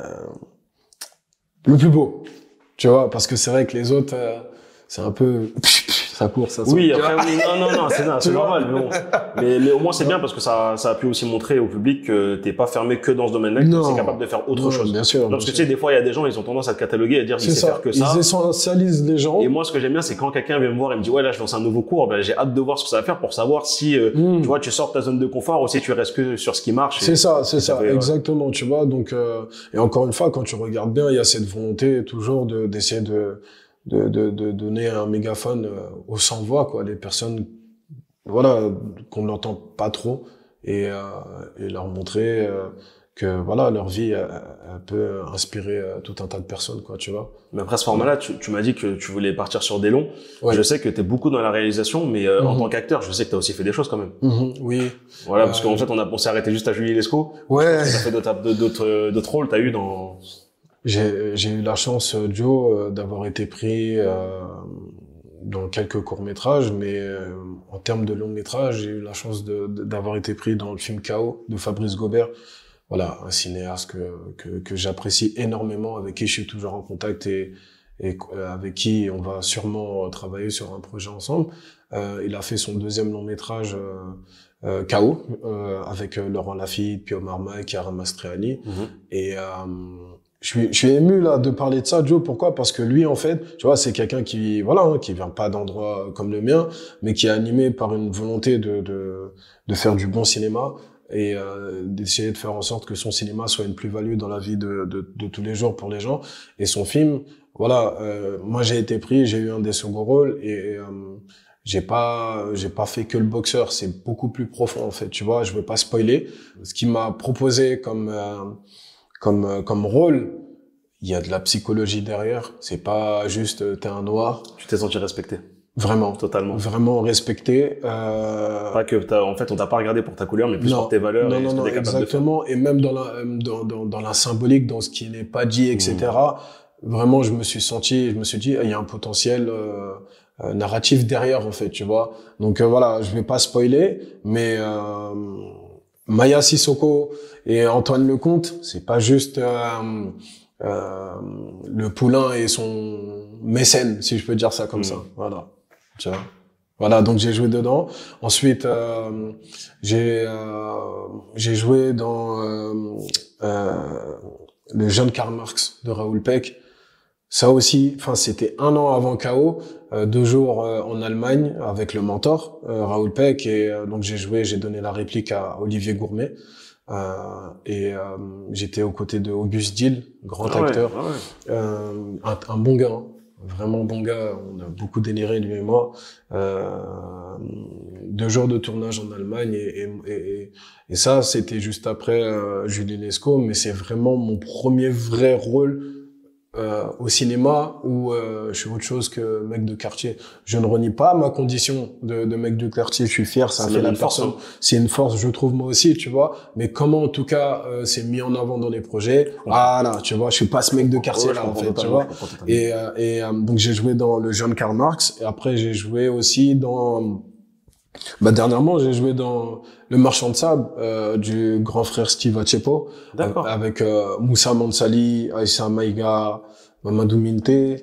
le plus beau, tu vois, parce que c'est vrai que les autres, euh, c'est un peu, ça court, ça sort. Oui, après, oui, non, non, non, c'est, c'est normal, mais bon. Mais, mais au moins, c'est bien parce que ça, ça a pu aussi montrer au public que t'es pas fermé que dans ce domaine-là, que t'es capable de faire autre non, chose. Bien sûr. Non, parce bien que tu sais, des fois, il y a des gens, ils ont tendance à te cataloguer et à dire, il sait faire que ça. Ils essentialisent les gens. Et moi, ce que j'aime bien, c'est quand quelqu'un vient me voir et me dit, ouais, là, je lance un nouveau cours, ben, j'ai hâte de voir ce que ça va faire pour savoir si, euh, mm. tu vois, tu sors de ta zone de confort ou si tu restes que sur ce qui marche. C'est ça, c'est ça, fait, exactement, ouais. Tu vois, donc, euh, et encore une fois, quand tu regardes bien, il y a cette volonté toujours de, d'essayer de, De, de, de donner un mégaphone euh, aux sans-voix, quoi, les personnes, voilà, qu'on n'entend pas trop, et, euh, et leur montrer euh, que, voilà, leur vie, elle, elle peut inspirer euh, tout un tas de personnes, quoi, tu vois. Mais après ce format-là, tu, tu m'as dit que tu voulais partir sur des longs. Ouais. Je sais que t'es beaucoup dans la réalisation, mais euh, mm-hmm. en tant qu'acteur, je sais que t'as aussi fait des choses quand même. Mm-hmm. Oui. Voilà, parce euh, qu'en fait, on a, on s'est arrêté juste à Julie Lescaut. Ouais. T'as fait d'autres, d'autres, d'autres rôles, t'as eu dans... J'ai, j'ai eu la chance, Joe, d'avoir été pris euh, dans quelques courts-métrages, mais euh, en termes de long-métrage, j'ai eu la chance de, de, d'avoir été pris dans le film K O de Fabrice Gobert. Voilà, un cinéaste que, que, que j'apprécie énormément, avec qui je suis toujours en contact et, et avec qui on va sûrement travailler sur un projet ensemble. Euh, il a fait son deuxième long-métrage euh, euh, K O euh, avec Laurent Lafitte, Pio Marmaille, Chiara Mastroianni. Mm-hmm. Et... Euh, Je suis, je suis ému là de parler de ça, Joe. Pourquoi? Parce que lui, en fait, tu vois, c'est quelqu'un qui, voilà, hein, qui vient pas d'endroits comme le mien, mais qui est animé par une volonté de de, de faire du bon cinéma et euh, d'essayer de faire en sorte que son cinéma soit une plus-value dans la vie de, de de tous les jours pour les gens. Et son film, voilà, euh, moi j'ai été pris, j'ai eu un des seconds rôles et euh, j'ai pas j'ai pas fait que le boxeur. C'est beaucoup plus profond en fait. Tu vois, je veux pas spoiler. Ce qu'il m'a proposé comme euh, comme comme rôle, il y a de la psychologie derrière, c'est pas juste euh, t'es un noir. Tu t'es senti respecté? Vraiment, totalement, vraiment respecté. Euh... Pas que t'as, en fait on t'a pas regardé pour ta couleur, mais plus non, pour tes valeurs. Non, et non, ce non, que t'es capable exactement. De faire. Et même dans la dans, dans dans la symbolique, dans ce qui n'est pas dit, et cetera. Mmh. Vraiment, je me suis senti, je me suis dit, il y a un potentiel euh, euh, narratif derrière en fait, tu vois. Donc euh, voilà, je vais pas spoiler, mais euh, Maya Sissoko et Antoine Lecomte, c'est pas juste euh, euh, le poulain et son mécène, si je peux dire ça comme mmh. ça. Voilà. Tu vois. Voilà, donc j'ai joué dedans. Ensuite, euh, j'ai euh, j'ai joué dans euh, euh, le jeune Karl Marx de Raoul Peck. Ça aussi, enfin c'était un an avant K O, euh, deux jours euh, en Allemagne avec le mentor euh, Raoul Peck, et euh, donc j'ai joué, j'ai donné la réplique à Olivier Gourmet, euh, et euh, j'étais aux côtés de Auguste Dill, grand ah acteur, ouais, ah ouais. Euh, un, un bon gars, hein, vraiment bon gars. On a beaucoup déliré lui et moi. Euh, deux jours de tournage en Allemagne, et, et, et, et ça c'était juste après euh, Julie Lescaut, mais c'est vraiment mon premier vrai rôle. Euh, au cinéma où euh, je suis autre chose que mec de quartier. Je ne renie pas ma condition de, de mec de quartier. Je suis fier, ça fait la personne. C'est une force, je trouve moi aussi, tu vois. Mais comment en tout cas euh, c'est mis en avant dans les projets. Ah là, tu vois, je suis pas ce mec de quartier ouais, là en fait, tu vois. Et, euh, et euh, donc j'ai joué dans le jeune Karl Marx, et après j'ai joué aussi dans. Bah dernièrement j'ai joué dans Le Marchand de Sable euh, du grand frère Steve Achepo euh, avec euh, Moussa Mansali, Aïssa Maïga, Mamadou Minte, euh,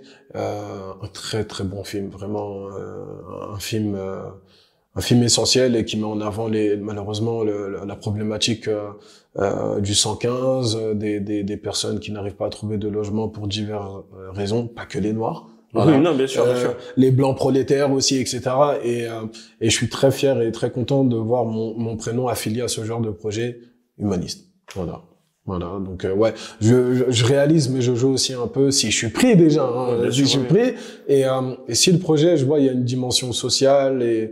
un très très bon film, vraiment euh, un film euh, un film essentiel et qui met en avant les malheureusement le, la problématique euh, euh, du cent quinze, des des des personnes qui n'arrivent pas à trouver de logement pour diverses raisons, pas que les noirs. Voilà. Oui, non, bien sûr, bien sûr. Euh, les blancs prolétaires aussi, et cetera. Et, euh, et je suis très fier et très content de voir mon, mon prénom affilié à ce genre de projet humaniste. Voilà. Voilà. Donc, euh, ouais, je, je, je réalise, mais je joue aussi un peu, si je suis pris déjà, hein, oui, si sûr, je suis oui. pris. Et, euh, et si le projet, je vois, il y a une dimension sociale et,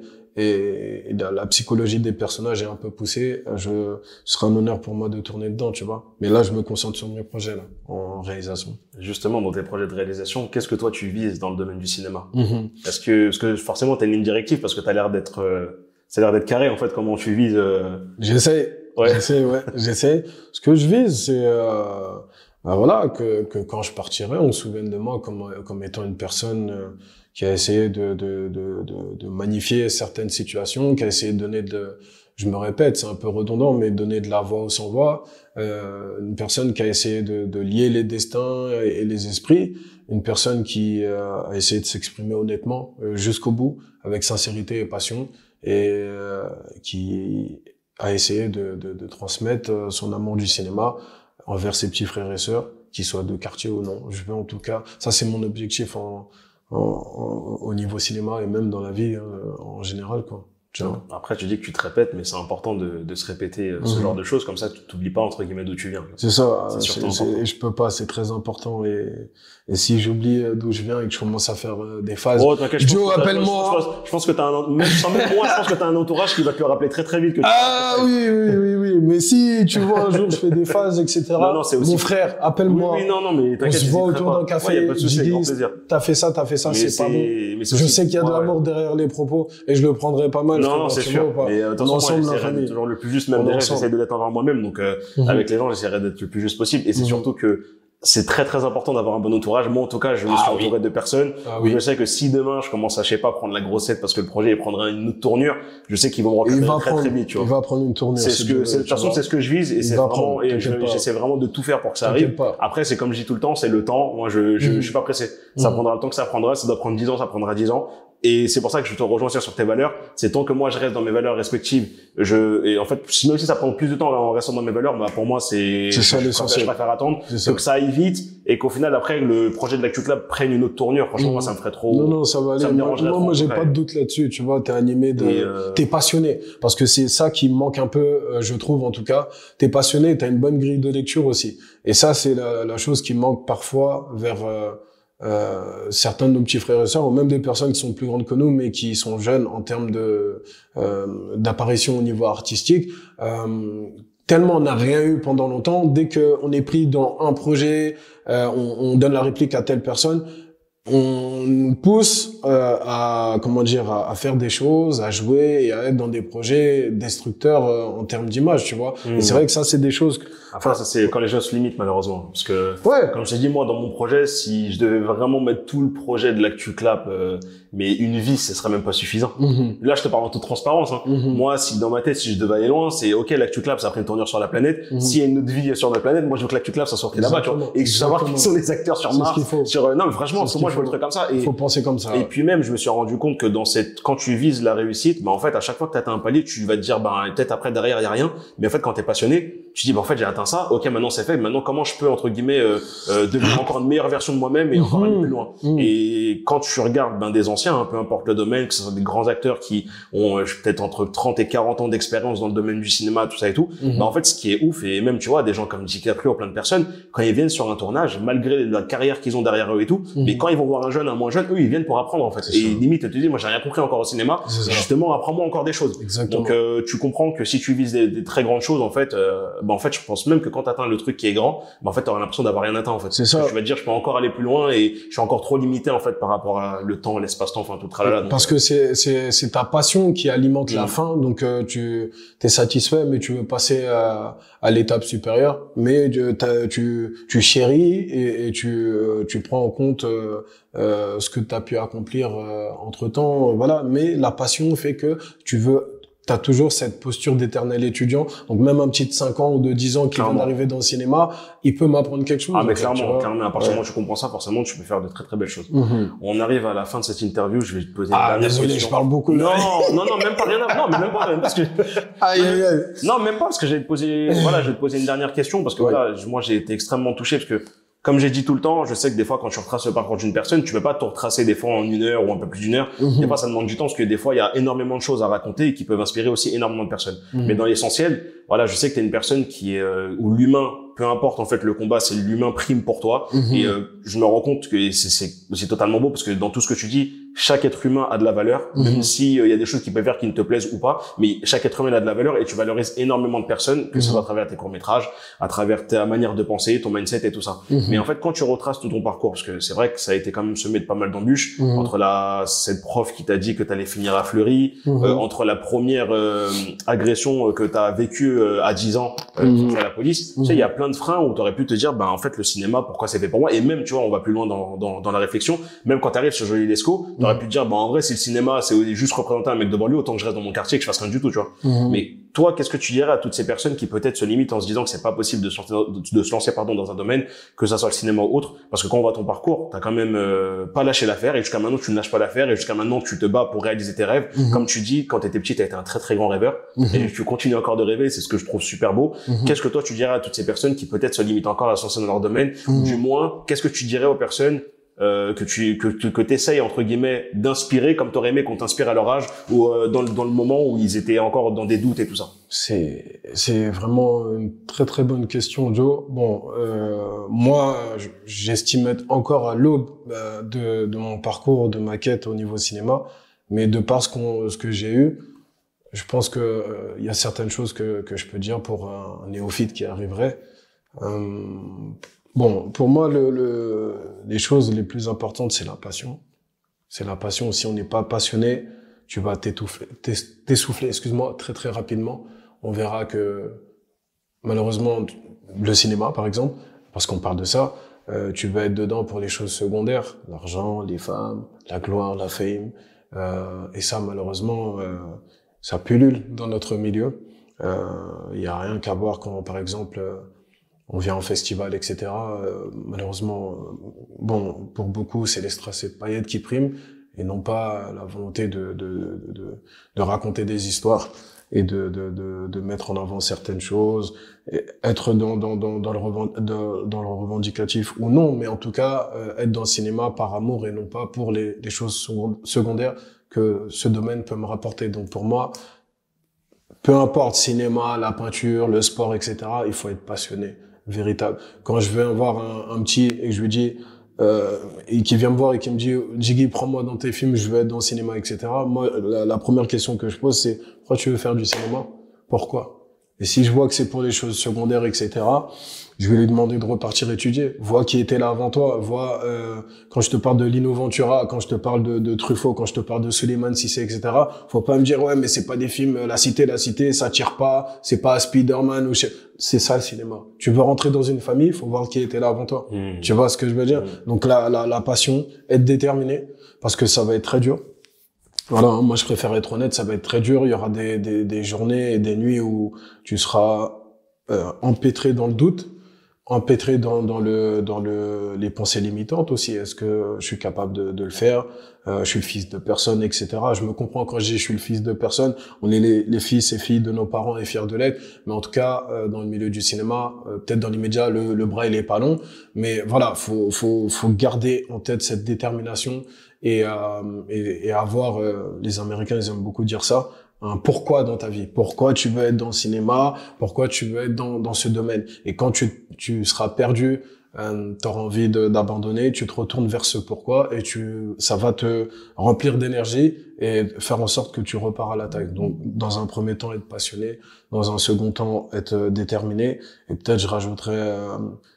et, et la, la psychologie des personnages est un peu poussée, je, ce sera un honneur pour moi de tourner dedans, tu vois. Mais là, je me concentre sur mes projets, là, en réalisation. Justement, dans tes projets de réalisation, qu'est-ce que toi tu vises dans le domaine du cinéma? Mm-hmm. Est-ce que, parce que forcément t'as une ligne directive, parce que t'as l'air d'être, euh, ça a l'air d'être carré, en fait, comment tu vises, euh... J'essaie. Ouais. J'essaie, ouais. J'essaie. Ce que je vise, c'est, euh, ben voilà, que, que quand je partirai, on se souvienne de moi comme, comme étant une personne, euh, qui a essayé de, de, de, de, de magnifier certaines situations, qui a essayé de donner de, je me répète, c'est un peu redondant, mais donner de la voix aux sans voix, euh, une personne qui a essayé de, de lier les destins et, et les esprits, une personne qui euh, a essayé de s'exprimer honnêtement, euh, jusqu'au bout, avec sincérité et passion, et euh, qui a essayé de, de, de transmettre son amour du cinéma envers ses petits frères et sœurs, qu'ils soient de quartier ou non. Je veux en tout cas, ça c'est mon objectif en En, en, au niveau cinéma et même dans la vie euh, en général, quoi. Tu vois. Après, tu dis que tu te répètes, mais c'est important de, de se répéter euh, ce mmh. genre de choses, comme ça, tu t'oublies pas, entre guillemets, d'où tu viens. C'est ça, c'est, c'est, et je peux pas, c'est très important, et, et si j'oublie d'où je viens et que je commence à faire euh, des phases, oh, t'inquiète, Joe, appelle-moi! Je pense, je pense que t'as un, même sans même moi, je pense que t'as un entourage qui va te le rappeler très très vite que tu Ah oui, oui, oui, oui, mais si, tu vois, un jour, je fais des phases, et cetera. Non, non, c'est aussi... Mon frère, appelle-moi. Oui, oui, non, non, mais t'inquiète. On se voit autour d'un café, ouais, y a pas de souci, je dis, plaisir. T'as fait ça, t'as fait ça, c'est, c'est pas bon. Je aussi... sais qu'il y a de l'amour ouais. derrière les propos, et je le prendrai pas mal. Non, non, c'est sûr. Et attention, moi, j'essaierai d'être toujours le plus juste, même déjà, j'essaie de l'être envers moi-même, donc euh, mm-hmm. avec les gens, j'essaierai d'être le plus juste possible. Et c'est mm-hmm. surtout que c'est très très important d'avoir un bon entourage. Moi, en tout cas, je me suis ah, entouré oui. de personnes ah, où oui. je sais que si demain je commence à, je sais pas, prendre la grossette parce que le projet il prendra une autre tournure, je sais qu'ils vont me recadrer très prendre, très vite, tu vois. Il va prendre une tournure. C'est ce que, c'est, de toute façon, c'est ce que je vise, et il c'est vraiment, prendre, et je, j'essaie vraiment de tout faire pour que ça arrive. Pas. Après, c'est comme je dis tout le temps, c'est le temps. Moi, je, je, mm. je suis pas pressé. Ça mm. prendra le temps que ça prendra. Ça doit prendre dix ans, ça prendra dix ans. Et c'est pour ça que je te rejoins sur tes valeurs. C'est tant que moi je reste dans mes valeurs respectives, je et en fait sinon aussi ça prend plus de temps en restant dans mes valeurs, bah pour moi c'est c'est ça l'essentiel. Je préfère attendre que ça aille vite et qu'au final après le projet de l'Actu Club prenne une autre tournure. Franchement mmh. moi ça me ferait trop. Non non ça va aller. Ça me dérangerait moi, trop, moi j'ai pas de doute là-dessus. Tu vois, t'es animé, de... euh... t'es passionné parce que c'est ça qui me manque un peu, euh, je trouve en tout cas. T'es passionné, t'as une bonne grille de lecture aussi. Et ça c'est la, la chose qui manque parfois vers euh, Euh, certains de nos petits frères et sœurs, ou même des personnes qui sont plus grandes que nous, mais qui sont jeunes en termes de euh, d'apparition au niveau artistique. Euh, tellement on n'a rien eu pendant longtemps, dès que on est pris dans un projet, euh, on, on donne la réplique à telle personne, on pousse euh, à, comment dire, à, à faire des choses, à jouer et à être dans des projets destructeurs euh, en termes d'image, tu vois. Mmh. Et c'est vrai que ça, c'est des choses... Que, enfin, ça, c'est quand les gens se limitent, malheureusement. Parce que, ouais. comme je t'ai dit, moi, dans mon projet, si je devais vraiment mettre tout le projet de l'Actu Clap, euh, mais une vie, ce serait même pas suffisant. Mmh. Là, je te parle en toute transparence. Hein. Mmh. Moi, si dans ma tête, si je devais aller loin, c'est OK, l'Actu Clap, ça a pris une tournure sur la planète. Mmh. S'il y a une autre vie sur la planète, moi, je veux que l'Actu Clap, ça sorte là-bas, tu vois. Et savoir qui sont les acteurs sur Mars. Sur, euh, non, mais franchement, parce que moi, je veux le truc comme ça. Il faut penser comme ça. Et ouais. puis même, je me suis rendu compte que dans cette, quand tu vises la réussite, bah, en fait, à chaque fois que tu atteins un palier, tu vas te dire, bah, peut-être après, derrière, il y a rien. Mais en fait, quand t'es passionné, tu dis, bah, en fait, j'ai atteint ça. OK, maintenant, c'est fait. Maintenant, comment je peux, entre guillemets, euh, euh, devenir encore une meilleure version de moi-même et encore mmh. aller plus loin. Mmh. Et quand tu regardes, ben, des anciens, hein, peu importe le domaine, que ce soit des grands acteurs qui ont euh, peut-être entre trente et quarante ans d'expérience dans le domaine du cinéma, tout ça et tout, mmh. bah, en fait, ce qui est ouf, et même, tu vois, des gens comme DiCaprio, plein de personnes, quand ils viennent sur un tournage, malgré la carrière qu'ils ont derrière eux et tout, mmh. mais quand ils vont voir un jeune, un moins jeune, eux, ils viennent pour apprendre, en fait. Et limite, tu te dis, moi, j'ai rien compris encore au cinéma. Justement, apprends-moi encore des choses. Exactement. Donc, euh, tu comprends que si tu vises des, des très grandes choses, en fait, euh, bah, en fait, je pense même que quand t'atteins le truc qui est grand, bah, en fait, t'auras l'impression d'avoir rien atteint, en fait. C'est ça. Tu vas te dire, je peux encore aller plus loin et je suis encore trop limité, en fait, par rapport à le temps, l'espace-temps, enfin, tout tralala. Parce que c'est, c'est, c'est ta passion qui alimente mmh. la fin. Donc, euh, tu, t'es satisfait, mais tu veux passer à, à l'étape supérieure. Mais tu, tu, tu chéris et, et tu, euh, tu prends en compte, euh, euh, ce que tu as pu accomplir euh, entre temps, voilà. Mais la passion fait que tu veux, t'as toujours cette posture d'éternel étudiant. Donc même un petit de cinq ans ou de dix ans qui clairement. vient d'arriver dans le cinéma, il peut m'apprendre quelque chose. Ah mais clairement, clairement, à partir du moment où tu comprends ça, forcément tu peux faire de très très belles choses. Mm-hmm. On arrive à la fin de cette interview, je vais te poser ah, une dernière désolé, question. je parle beaucoup. Non, non, non, même pas rien à... Non, mais même pas, même parce que... Aïe, aïe, aïe. Non, même pas parce que je vais te poser, voilà, je vais te poser une dernière question parce que ouais. voilà, moi j'ai été extrêmement touché parce que comme j'ai dit tout le temps, je sais que des fois, quand tu retraces le parcours d'une personne, tu peux pas te retracer des fois en une heure ou un peu plus d'une heure. Mm-hmm. Des fois, ça demande du temps parce que des fois, il y a énormément de choses à raconter et qui peuvent inspirer aussi énormément de personnes. Mm-hmm. Mais dans l'essentiel, voilà, je sais que t'es une personne qui est, euh, où l'humain, peu importe en fait le combat, c'est l'humain prime pour toi. Mm-hmm. Et euh, je me rends compte que c'est, c'est, c'est totalement beau parce que dans tout ce que tu dis, chaque être humain a de la valeur, mm-hmm. même si il euh, y a des choses qui peuvent faire qui ne te plaisent ou pas, mais chaque être humain a de la valeur et tu valorises énormément de personnes, que mm-hmm. ce soit à travers tes courts-métrages, à travers ta manière de penser, ton mindset et tout ça. Mm-hmm. Mais en fait, quand tu retraces tout ton parcours, parce que c'est vrai que ça a été quand même semé de pas mal d'embûches, mm-hmm. entre la cette prof qui t'a dit que t'allais finir à Fleury, mm-hmm. euh, entre la première euh, agression que t'as vécue euh, à dix ans euh, mm-hmm. à la police, mm-hmm. tu sais, il y a plein de freins où t'aurais pu te dire, ben en fait, le cinéma, pourquoi c'est fait pour moi? Et même, tu vois, on va plus loin dans dans, dans la réflexion. Même quand t'arrives sur Jolie Lescaut, t'aurais mm-hmm. pu te dire, ben en vrai, si le cinéma c'est juste représenter un mec de banlieue, autant que je reste dans mon quartier et que je fasse rien du tout, tu vois. Mm-hmm. Mais toi, qu'est-ce que tu dirais à toutes ces personnes qui peut-être se limitent en se disant que c'est pas possible de se lancer, de, de se lancer pardon dans un domaine, que ça soit le cinéma ou autre, parce que quand on voit ton parcours, t'as quand même euh, pas lâché l'affaire et jusqu'à maintenant tu ne lâches pas l'affaire et jusqu'à maintenant tu te bats pour réaliser tes rêves. Mm-hmm. Comme tu dis, quand t'étais petit, t'as été un très très grand rêveur mm-hmm. et tu continues encore de rêver, c'est ce que je trouve super beau. Mm-hmm. Qu'est-ce que toi tu dirais à toutes ces personnes qui peut-être se limitent encore à se lancer dans leur domaine, mm-hmm. du moins, qu'est-ce que tu dirais aux personnes Euh, que tu que que, que t'essayes entre guillemets d'inspirer comme t'aurais aimé qu'on t'inspire à leur âge ou euh, dans le dans le moment où ils étaient encore dans des doutes et tout ça? C'est c'est vraiment une très très bonne question, Joe. Bon, euh, moi j'estime être encore à l'aube euh, de de mon parcours, de ma quête au niveau cinéma, mais de par ce qu'on ce que j'ai eu, je pense que euh, il y a certaines choses que que je peux dire pour un, un néophyte qui arriverait. Euh, Bon, pour moi, le, le, les choses les plus importantes, c'est la passion. C'est la passion. Si on n'est pas passionné, tu vas t'étouffer, t'essouffler, excuse-moi, très très rapidement. On verra que, malheureusement, le cinéma, par exemple, parce qu'on parle de ça, euh, tu vas être dedans pour les choses secondaires, l'argent, les femmes, la gloire, la fame, euh, et ça, malheureusement, euh, ça pullule dans notre milieu. Il euh, y a rien qu'à voir quand, par exemple, euh, on vient en festival, et cetera. Euh, malheureusement, euh, bon, pour beaucoup, c'est les strass et paillettes qui priment et non pas la volonté de de de, de raconter des histoires et de de de, de mettre en avant certaines choses, et être dans dans dans dans le revend, de, dans le revendicatif ou non, mais en tout cas euh, être dans le cinéma par amour et non pas pour les les choses secondaires que ce domaine peut me rapporter. Donc pour moi, peu importe cinéma, la peinture, le sport, et cetera. Il faut être passionné. Véritable. Quand je vais voir un, un petit et que je lui dis euh, et qui vient me voir et qui me dit Jiggy, prends-moi dans tes films, je veux être dans le cinéma, et cetera. Moi, la, la première question que je pose, c'est pourquoi tu veux faire du cinéma? Pourquoi? Et si je vois que c'est pour des choses secondaires, et cetera, je vais lui demander de repartir étudier. Vois qui était là avant toi. Vois euh, quand je te parle de Lino Ventura, quand je te parle de, de Truffaut, quand je te parle de Suleiman Cissé, et cetera. Faut pas me dire ouais mais c'est pas des films La Cité, La Cité, ça tire pas, c'est pas Spider-Man ou je... c'est ça le cinéma. Tu veux rentrer dans une famille, faut voir qui était là avant toi. Mmh. Tu vois ce que je veux dire? Mmh. Donc la, la la passion, être déterminé, parce que ça va être très dur. Voilà, hein, moi je préfère être honnête, ça va être très dur. Il y aura des des, des journées et des nuits où tu seras euh, empêtré dans le doute. Empêtré dans, dans le dans le les pensées limitantes aussi. Est-ce que je suis capable de, de le faire? euh, Je suis le fils de personne, et cetera. Je me comprends quand je dis je suis le fils de personne. On est les, les fils et filles de nos parents et fiers de l'être. Mais en tout cas, euh, dans le milieu du cinéma, euh, peut-être dans l'immédiat, le, le bras il est pas long. Mais voilà, faut faut faut garder en tête cette détermination et euh, et, et avoir. Euh, les Américains ils aiment beaucoup dire ça. Un pourquoi dans ta vie, pourquoi tu veux être dans le cinéma, pourquoi tu veux être dans dans ce domaine. Et quand tu tu seras perdu, euh, tu auras envie de, d'abandonner, tu te retournes vers ce pourquoi et tu ça va te remplir d'énergie et faire en sorte que tu repars à l'attaque. Donc dans un premier temps être passionné, dans un second temps être déterminé, et peut-être je rajouterais euh,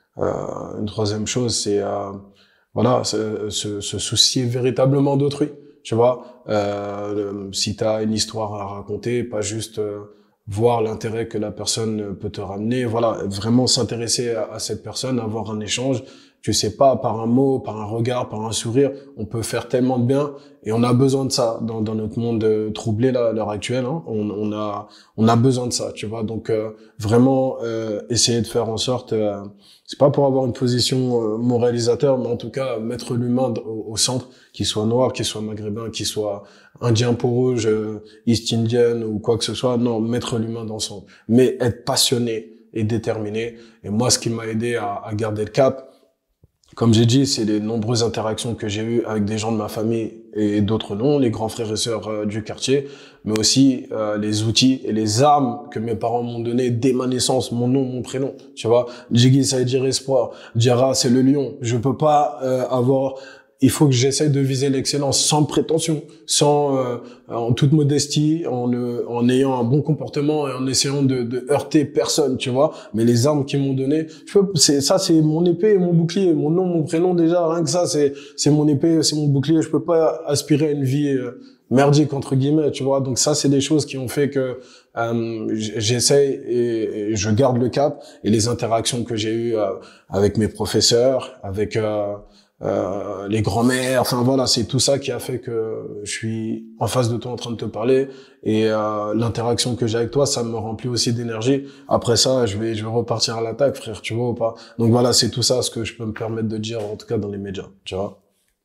euh, une troisième chose, c'est euh, voilà se, se, se soucier véritablement d'autrui. Tu vois, euh, si t'as une histoire à raconter, pas juste euh, voir l'intérêt que la personne peut te ramener. Voilà, vraiment s'intéresser à, à cette personne, avoir un échange. Tu sais pas, par un mot, par un regard, par un sourire, on peut faire tellement de bien et on a besoin de ça dans, dans notre monde troublé là, à l'heure actuelle. Hein. On, on a, on a besoin de ça, tu vois. Donc euh, vraiment euh, essayer de faire en sorte. Euh, c'est pas pour avoir une position euh, moralisateur, mais en tout cas mettre l'humain au, au centre, qu'il soit noir, qu'il soit maghrébin, qu'il soit indien peau rouge, euh, East Indian ou quoi que ce soit. Non, mettre l'humain dans le centre, mais être passionné et déterminé. Et moi, ce qui m'a aidé à, à garder le cap, comme j'ai dit, c'est les nombreuses interactions que j'ai eues avec des gens de ma famille et d'autres non, les grands frères et sœurs euh, du quartier, mais aussi euh, les outils et les armes que mes parents m'ont donné dès ma naissance, mon nom, mon prénom. Tu vois, Djigui, ça veut dire espoir. Diarra, c'est le lion. Je peux pas euh, avoir... Il faut que j'essaye de viser l'excellence sans prétention, sans euh, en toute modestie, en, euh, en ayant un bon comportement et en essayant de, de heurter personne, tu vois. Mais les armes qu'ils m'ont données, je peux, c'est ça, c'est mon épée et mon bouclier, mon nom, mon prénom déjà, rien que ça, c'est c'est mon épée, c'est mon bouclier. Je peux pas aspirer à une vie euh, merdique entre guillemets, tu vois. Donc ça, c'est des choses qui ont fait que euh, j'essaye et, et je garde le cap. Et les interactions que j'ai eues euh, avec mes professeurs, avec euh, Euh, les grands-mères, enfin voilà, c'est tout ça qui a fait que je suis en face de toi en train de te parler et euh, l'interaction que j'ai avec toi, ça me remplit aussi d'énergie. Après ça, je vais je vais repartir à l'attaque, frère, tu vois ou pas. Donc voilà, c'est tout ça ce que je peux me permettre de dire en tout cas dans les médias, tu vois.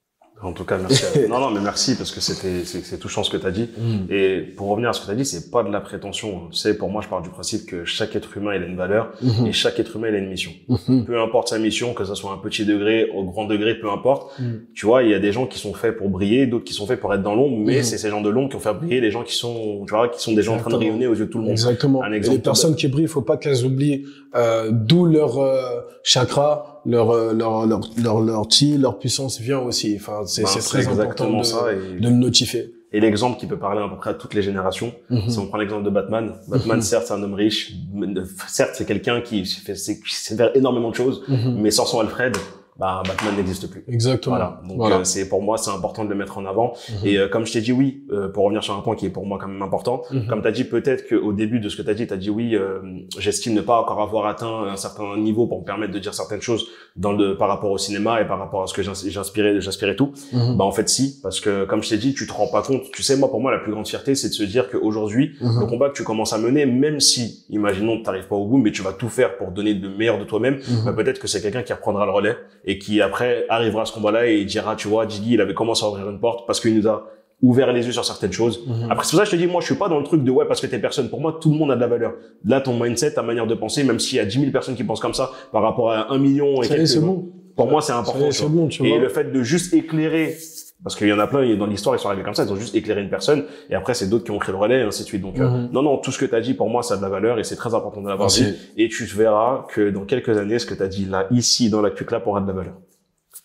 En tout cas, merci. À... non, non, mais merci parce que c'était, c'est, c'est touchant ce que t'as dit. Mm. Et pour revenir à ce que t'as dit, c'est pas de la prétention. Tu sais, pour moi, je pars du principe que chaque être humain, il a une valeur mm-hmm. et chaque être humain, il a une mission. Mm-hmm. Peu importe sa mission, que ça soit un petit degré, au grand degré, peu importe. Mm. Tu vois, il y a des gens qui sont faits pour briller, d'autres qui sont faits pour être dans l'ombre, mais mm. c'est ces gens de l'ombre qui ont fait briller les gens qui sont, tu vois, qui sont des gens Exactement. En train de rayonner aux yeux de tout le monde. Exactement. Un exemple, et les personnes qui brillent, faut pas qu'elles oublient euh, d'où leur euh, chakra, leur leur leur leur leur chi, leur puissance vient aussi. Enfin, c'est, ben, c'est très important de, ça et... de me notifier. Et l'exemple qui peut parler à peu près à toutes les générations, mm-hmm. si on prend l'exemple de Batman, Batman mm-hmm. certes c'est un homme riche, certes c'est quelqu'un qui fait, qui sait faire énormément de choses, mm-hmm. mais sans son Alfred, bah Batman n'existe plus. Exactement. Voilà. Donc voilà. Euh, c'est pour moi c'est important de le mettre en avant. Mm-hmm. Et euh, comme je t'ai dit oui, euh, pour revenir sur un point qui est pour moi quand même important, mm-hmm. comme t'as dit peut-être qu'au début de ce que t'as dit, t'as dit oui, euh, j'estime ne pas encore avoir atteint un certain niveau pour me permettre de dire certaines choses dans le par rapport au cinéma et par rapport à ce que j'inspirais, j'aspirais tout. Mm-hmm. Bah en fait si, parce que comme je t'ai dit, tu te rends pas compte. Tu sais moi pour moi la plus grande fierté c'est de se dire qu'aujourd'hui mm-hmm. le combat que tu commences à mener, même si imaginons que t'arrives pas au bout, mais tu vas tout faire pour donner le meilleur de toi-même, mm-hmm. bah, peut-être que c'est quelqu'un qui reprendra le relais et qui après arrivera à ce combat-là et il dira, tu vois, Djigui, il avait commencé à ouvrir une porte parce qu'il nous a ouvert les yeux sur certaines choses. Mm-hmm. Après, c'est pour ça que je te dis, moi, je suis pas dans le truc de ouais, parce que t'es personne. Pour moi, tout le monde a de la valeur. Là, ton mindset, ta manière de penser, même s'il y a dix mille personnes qui pensent comme ça par rapport à un million et quelques... C'est bon. Pour moi, c'est important. Ça y est, c'est bon, tu vois. Et le fait de juste éclairer, parce qu'il y en a plein, dans l'histoire, ils sont arrivés comme ça, ils ont juste éclairé une personne, et après, c'est d'autres qui ont créé le relais, et ainsi de suite. Donc, mm-hmm. euh, non, non, tout ce que t'as dit, pour moi, ça a de la valeur, et c'est très important de l'avoir dit. Et tu verras que dans quelques années, ce que t'as dit là, ici, dans l'Actu Clap, aura de la valeur.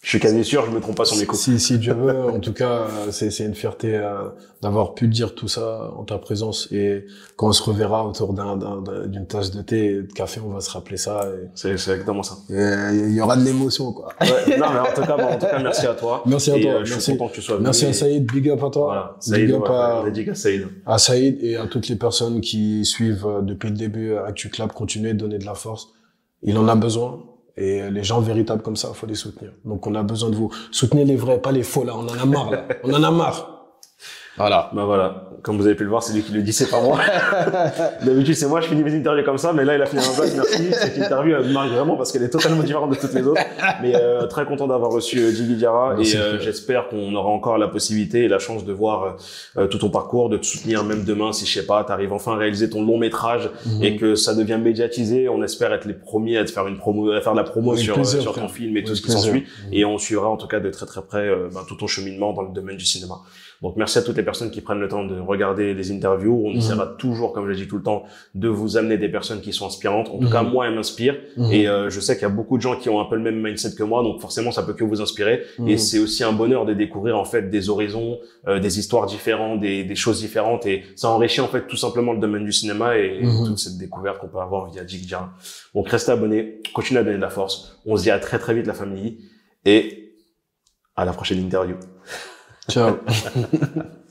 Je suis quasi sûr, je me trompe pas sur mes coups. Si, si Dieu veut, en tout cas, c'est, c'est une fierté euh, d'avoir pu dire tout ça en ta présence. Et quand on se reverra autour d'un, d'un, d'une tasse de thé et de café, on va se rappeler ça. Et... C'est, c'est exactement ça. Il y aura de l'émotion, quoi. Ouais, non, mais en tout cas, bon, en tout cas, merci à toi. Merci à et, toi. Euh, je merci. suis content que tu sois venu. Merci à et... Saïd, big up à toi. Voilà, Saïd, big up ouais, à, à Saïd. à Saïd et à toutes les personnes qui suivent depuis le début ActuClub. Continuez de donner de la force. Il en a besoin. Et les gens véritables comme ça, faut les soutenir. Donc on a besoin de vous. Soutenez les vrais, pas les faux là. On en a marre là. On en a marre. Voilà. Bah voilà. Comme vous avez pu le voir, c'est lui qui le dit, c'est pas moi. D'habitude, c'est moi, je finis mes interviews comme ça, mais là, il a fini un place, merci. Cette interview, elle me marque vraiment parce qu'elle est totalement différente de toutes les autres. Mais, euh, très content d'avoir reçu euh, Djigui Diarra et, euh, j'espère qu'on aura encore la possibilité et la chance de voir, euh, tout ton parcours, de te soutenir même demain si, je sais pas, t'arrives enfin à réaliser ton long métrage mm-hmm. et que ça devient médiatisé. On espère être les premiers à te faire une promo, à faire de la promo Avec sur, plaisir, sur ton film et tout Avec ce qui s'ensuit. Mm-hmm. Et on suivra en tout cas de très très près, euh, ben, tout ton cheminement dans le domaine du cinéma. Donc merci à toutes les personnes qui prennent le temps de regarder les interviews. On mmh. essaiera toujours, comme je l'ai dit tout le temps, de vous amener des personnes qui sont inspirantes. En tout mmh. cas, moi, elles m'inspirent. Mmh. Et euh, je sais qu'il y a beaucoup de gens qui ont un peu le même mindset que moi, donc forcément, ça peut que vous inspirer. Mmh. Et c'est aussi un bonheur de découvrir en fait des horizons, euh, des histoires différentes, des, des choses différentes. Et ça enrichit en fait tout simplement le domaine du cinéma et mmh. toute cette découverte qu'on peut avoir via Djigui Diarra. Donc restez abonnés, continuez à donner de la force. On se dit à très très vite la famille et à la prochaine interview. Ciao.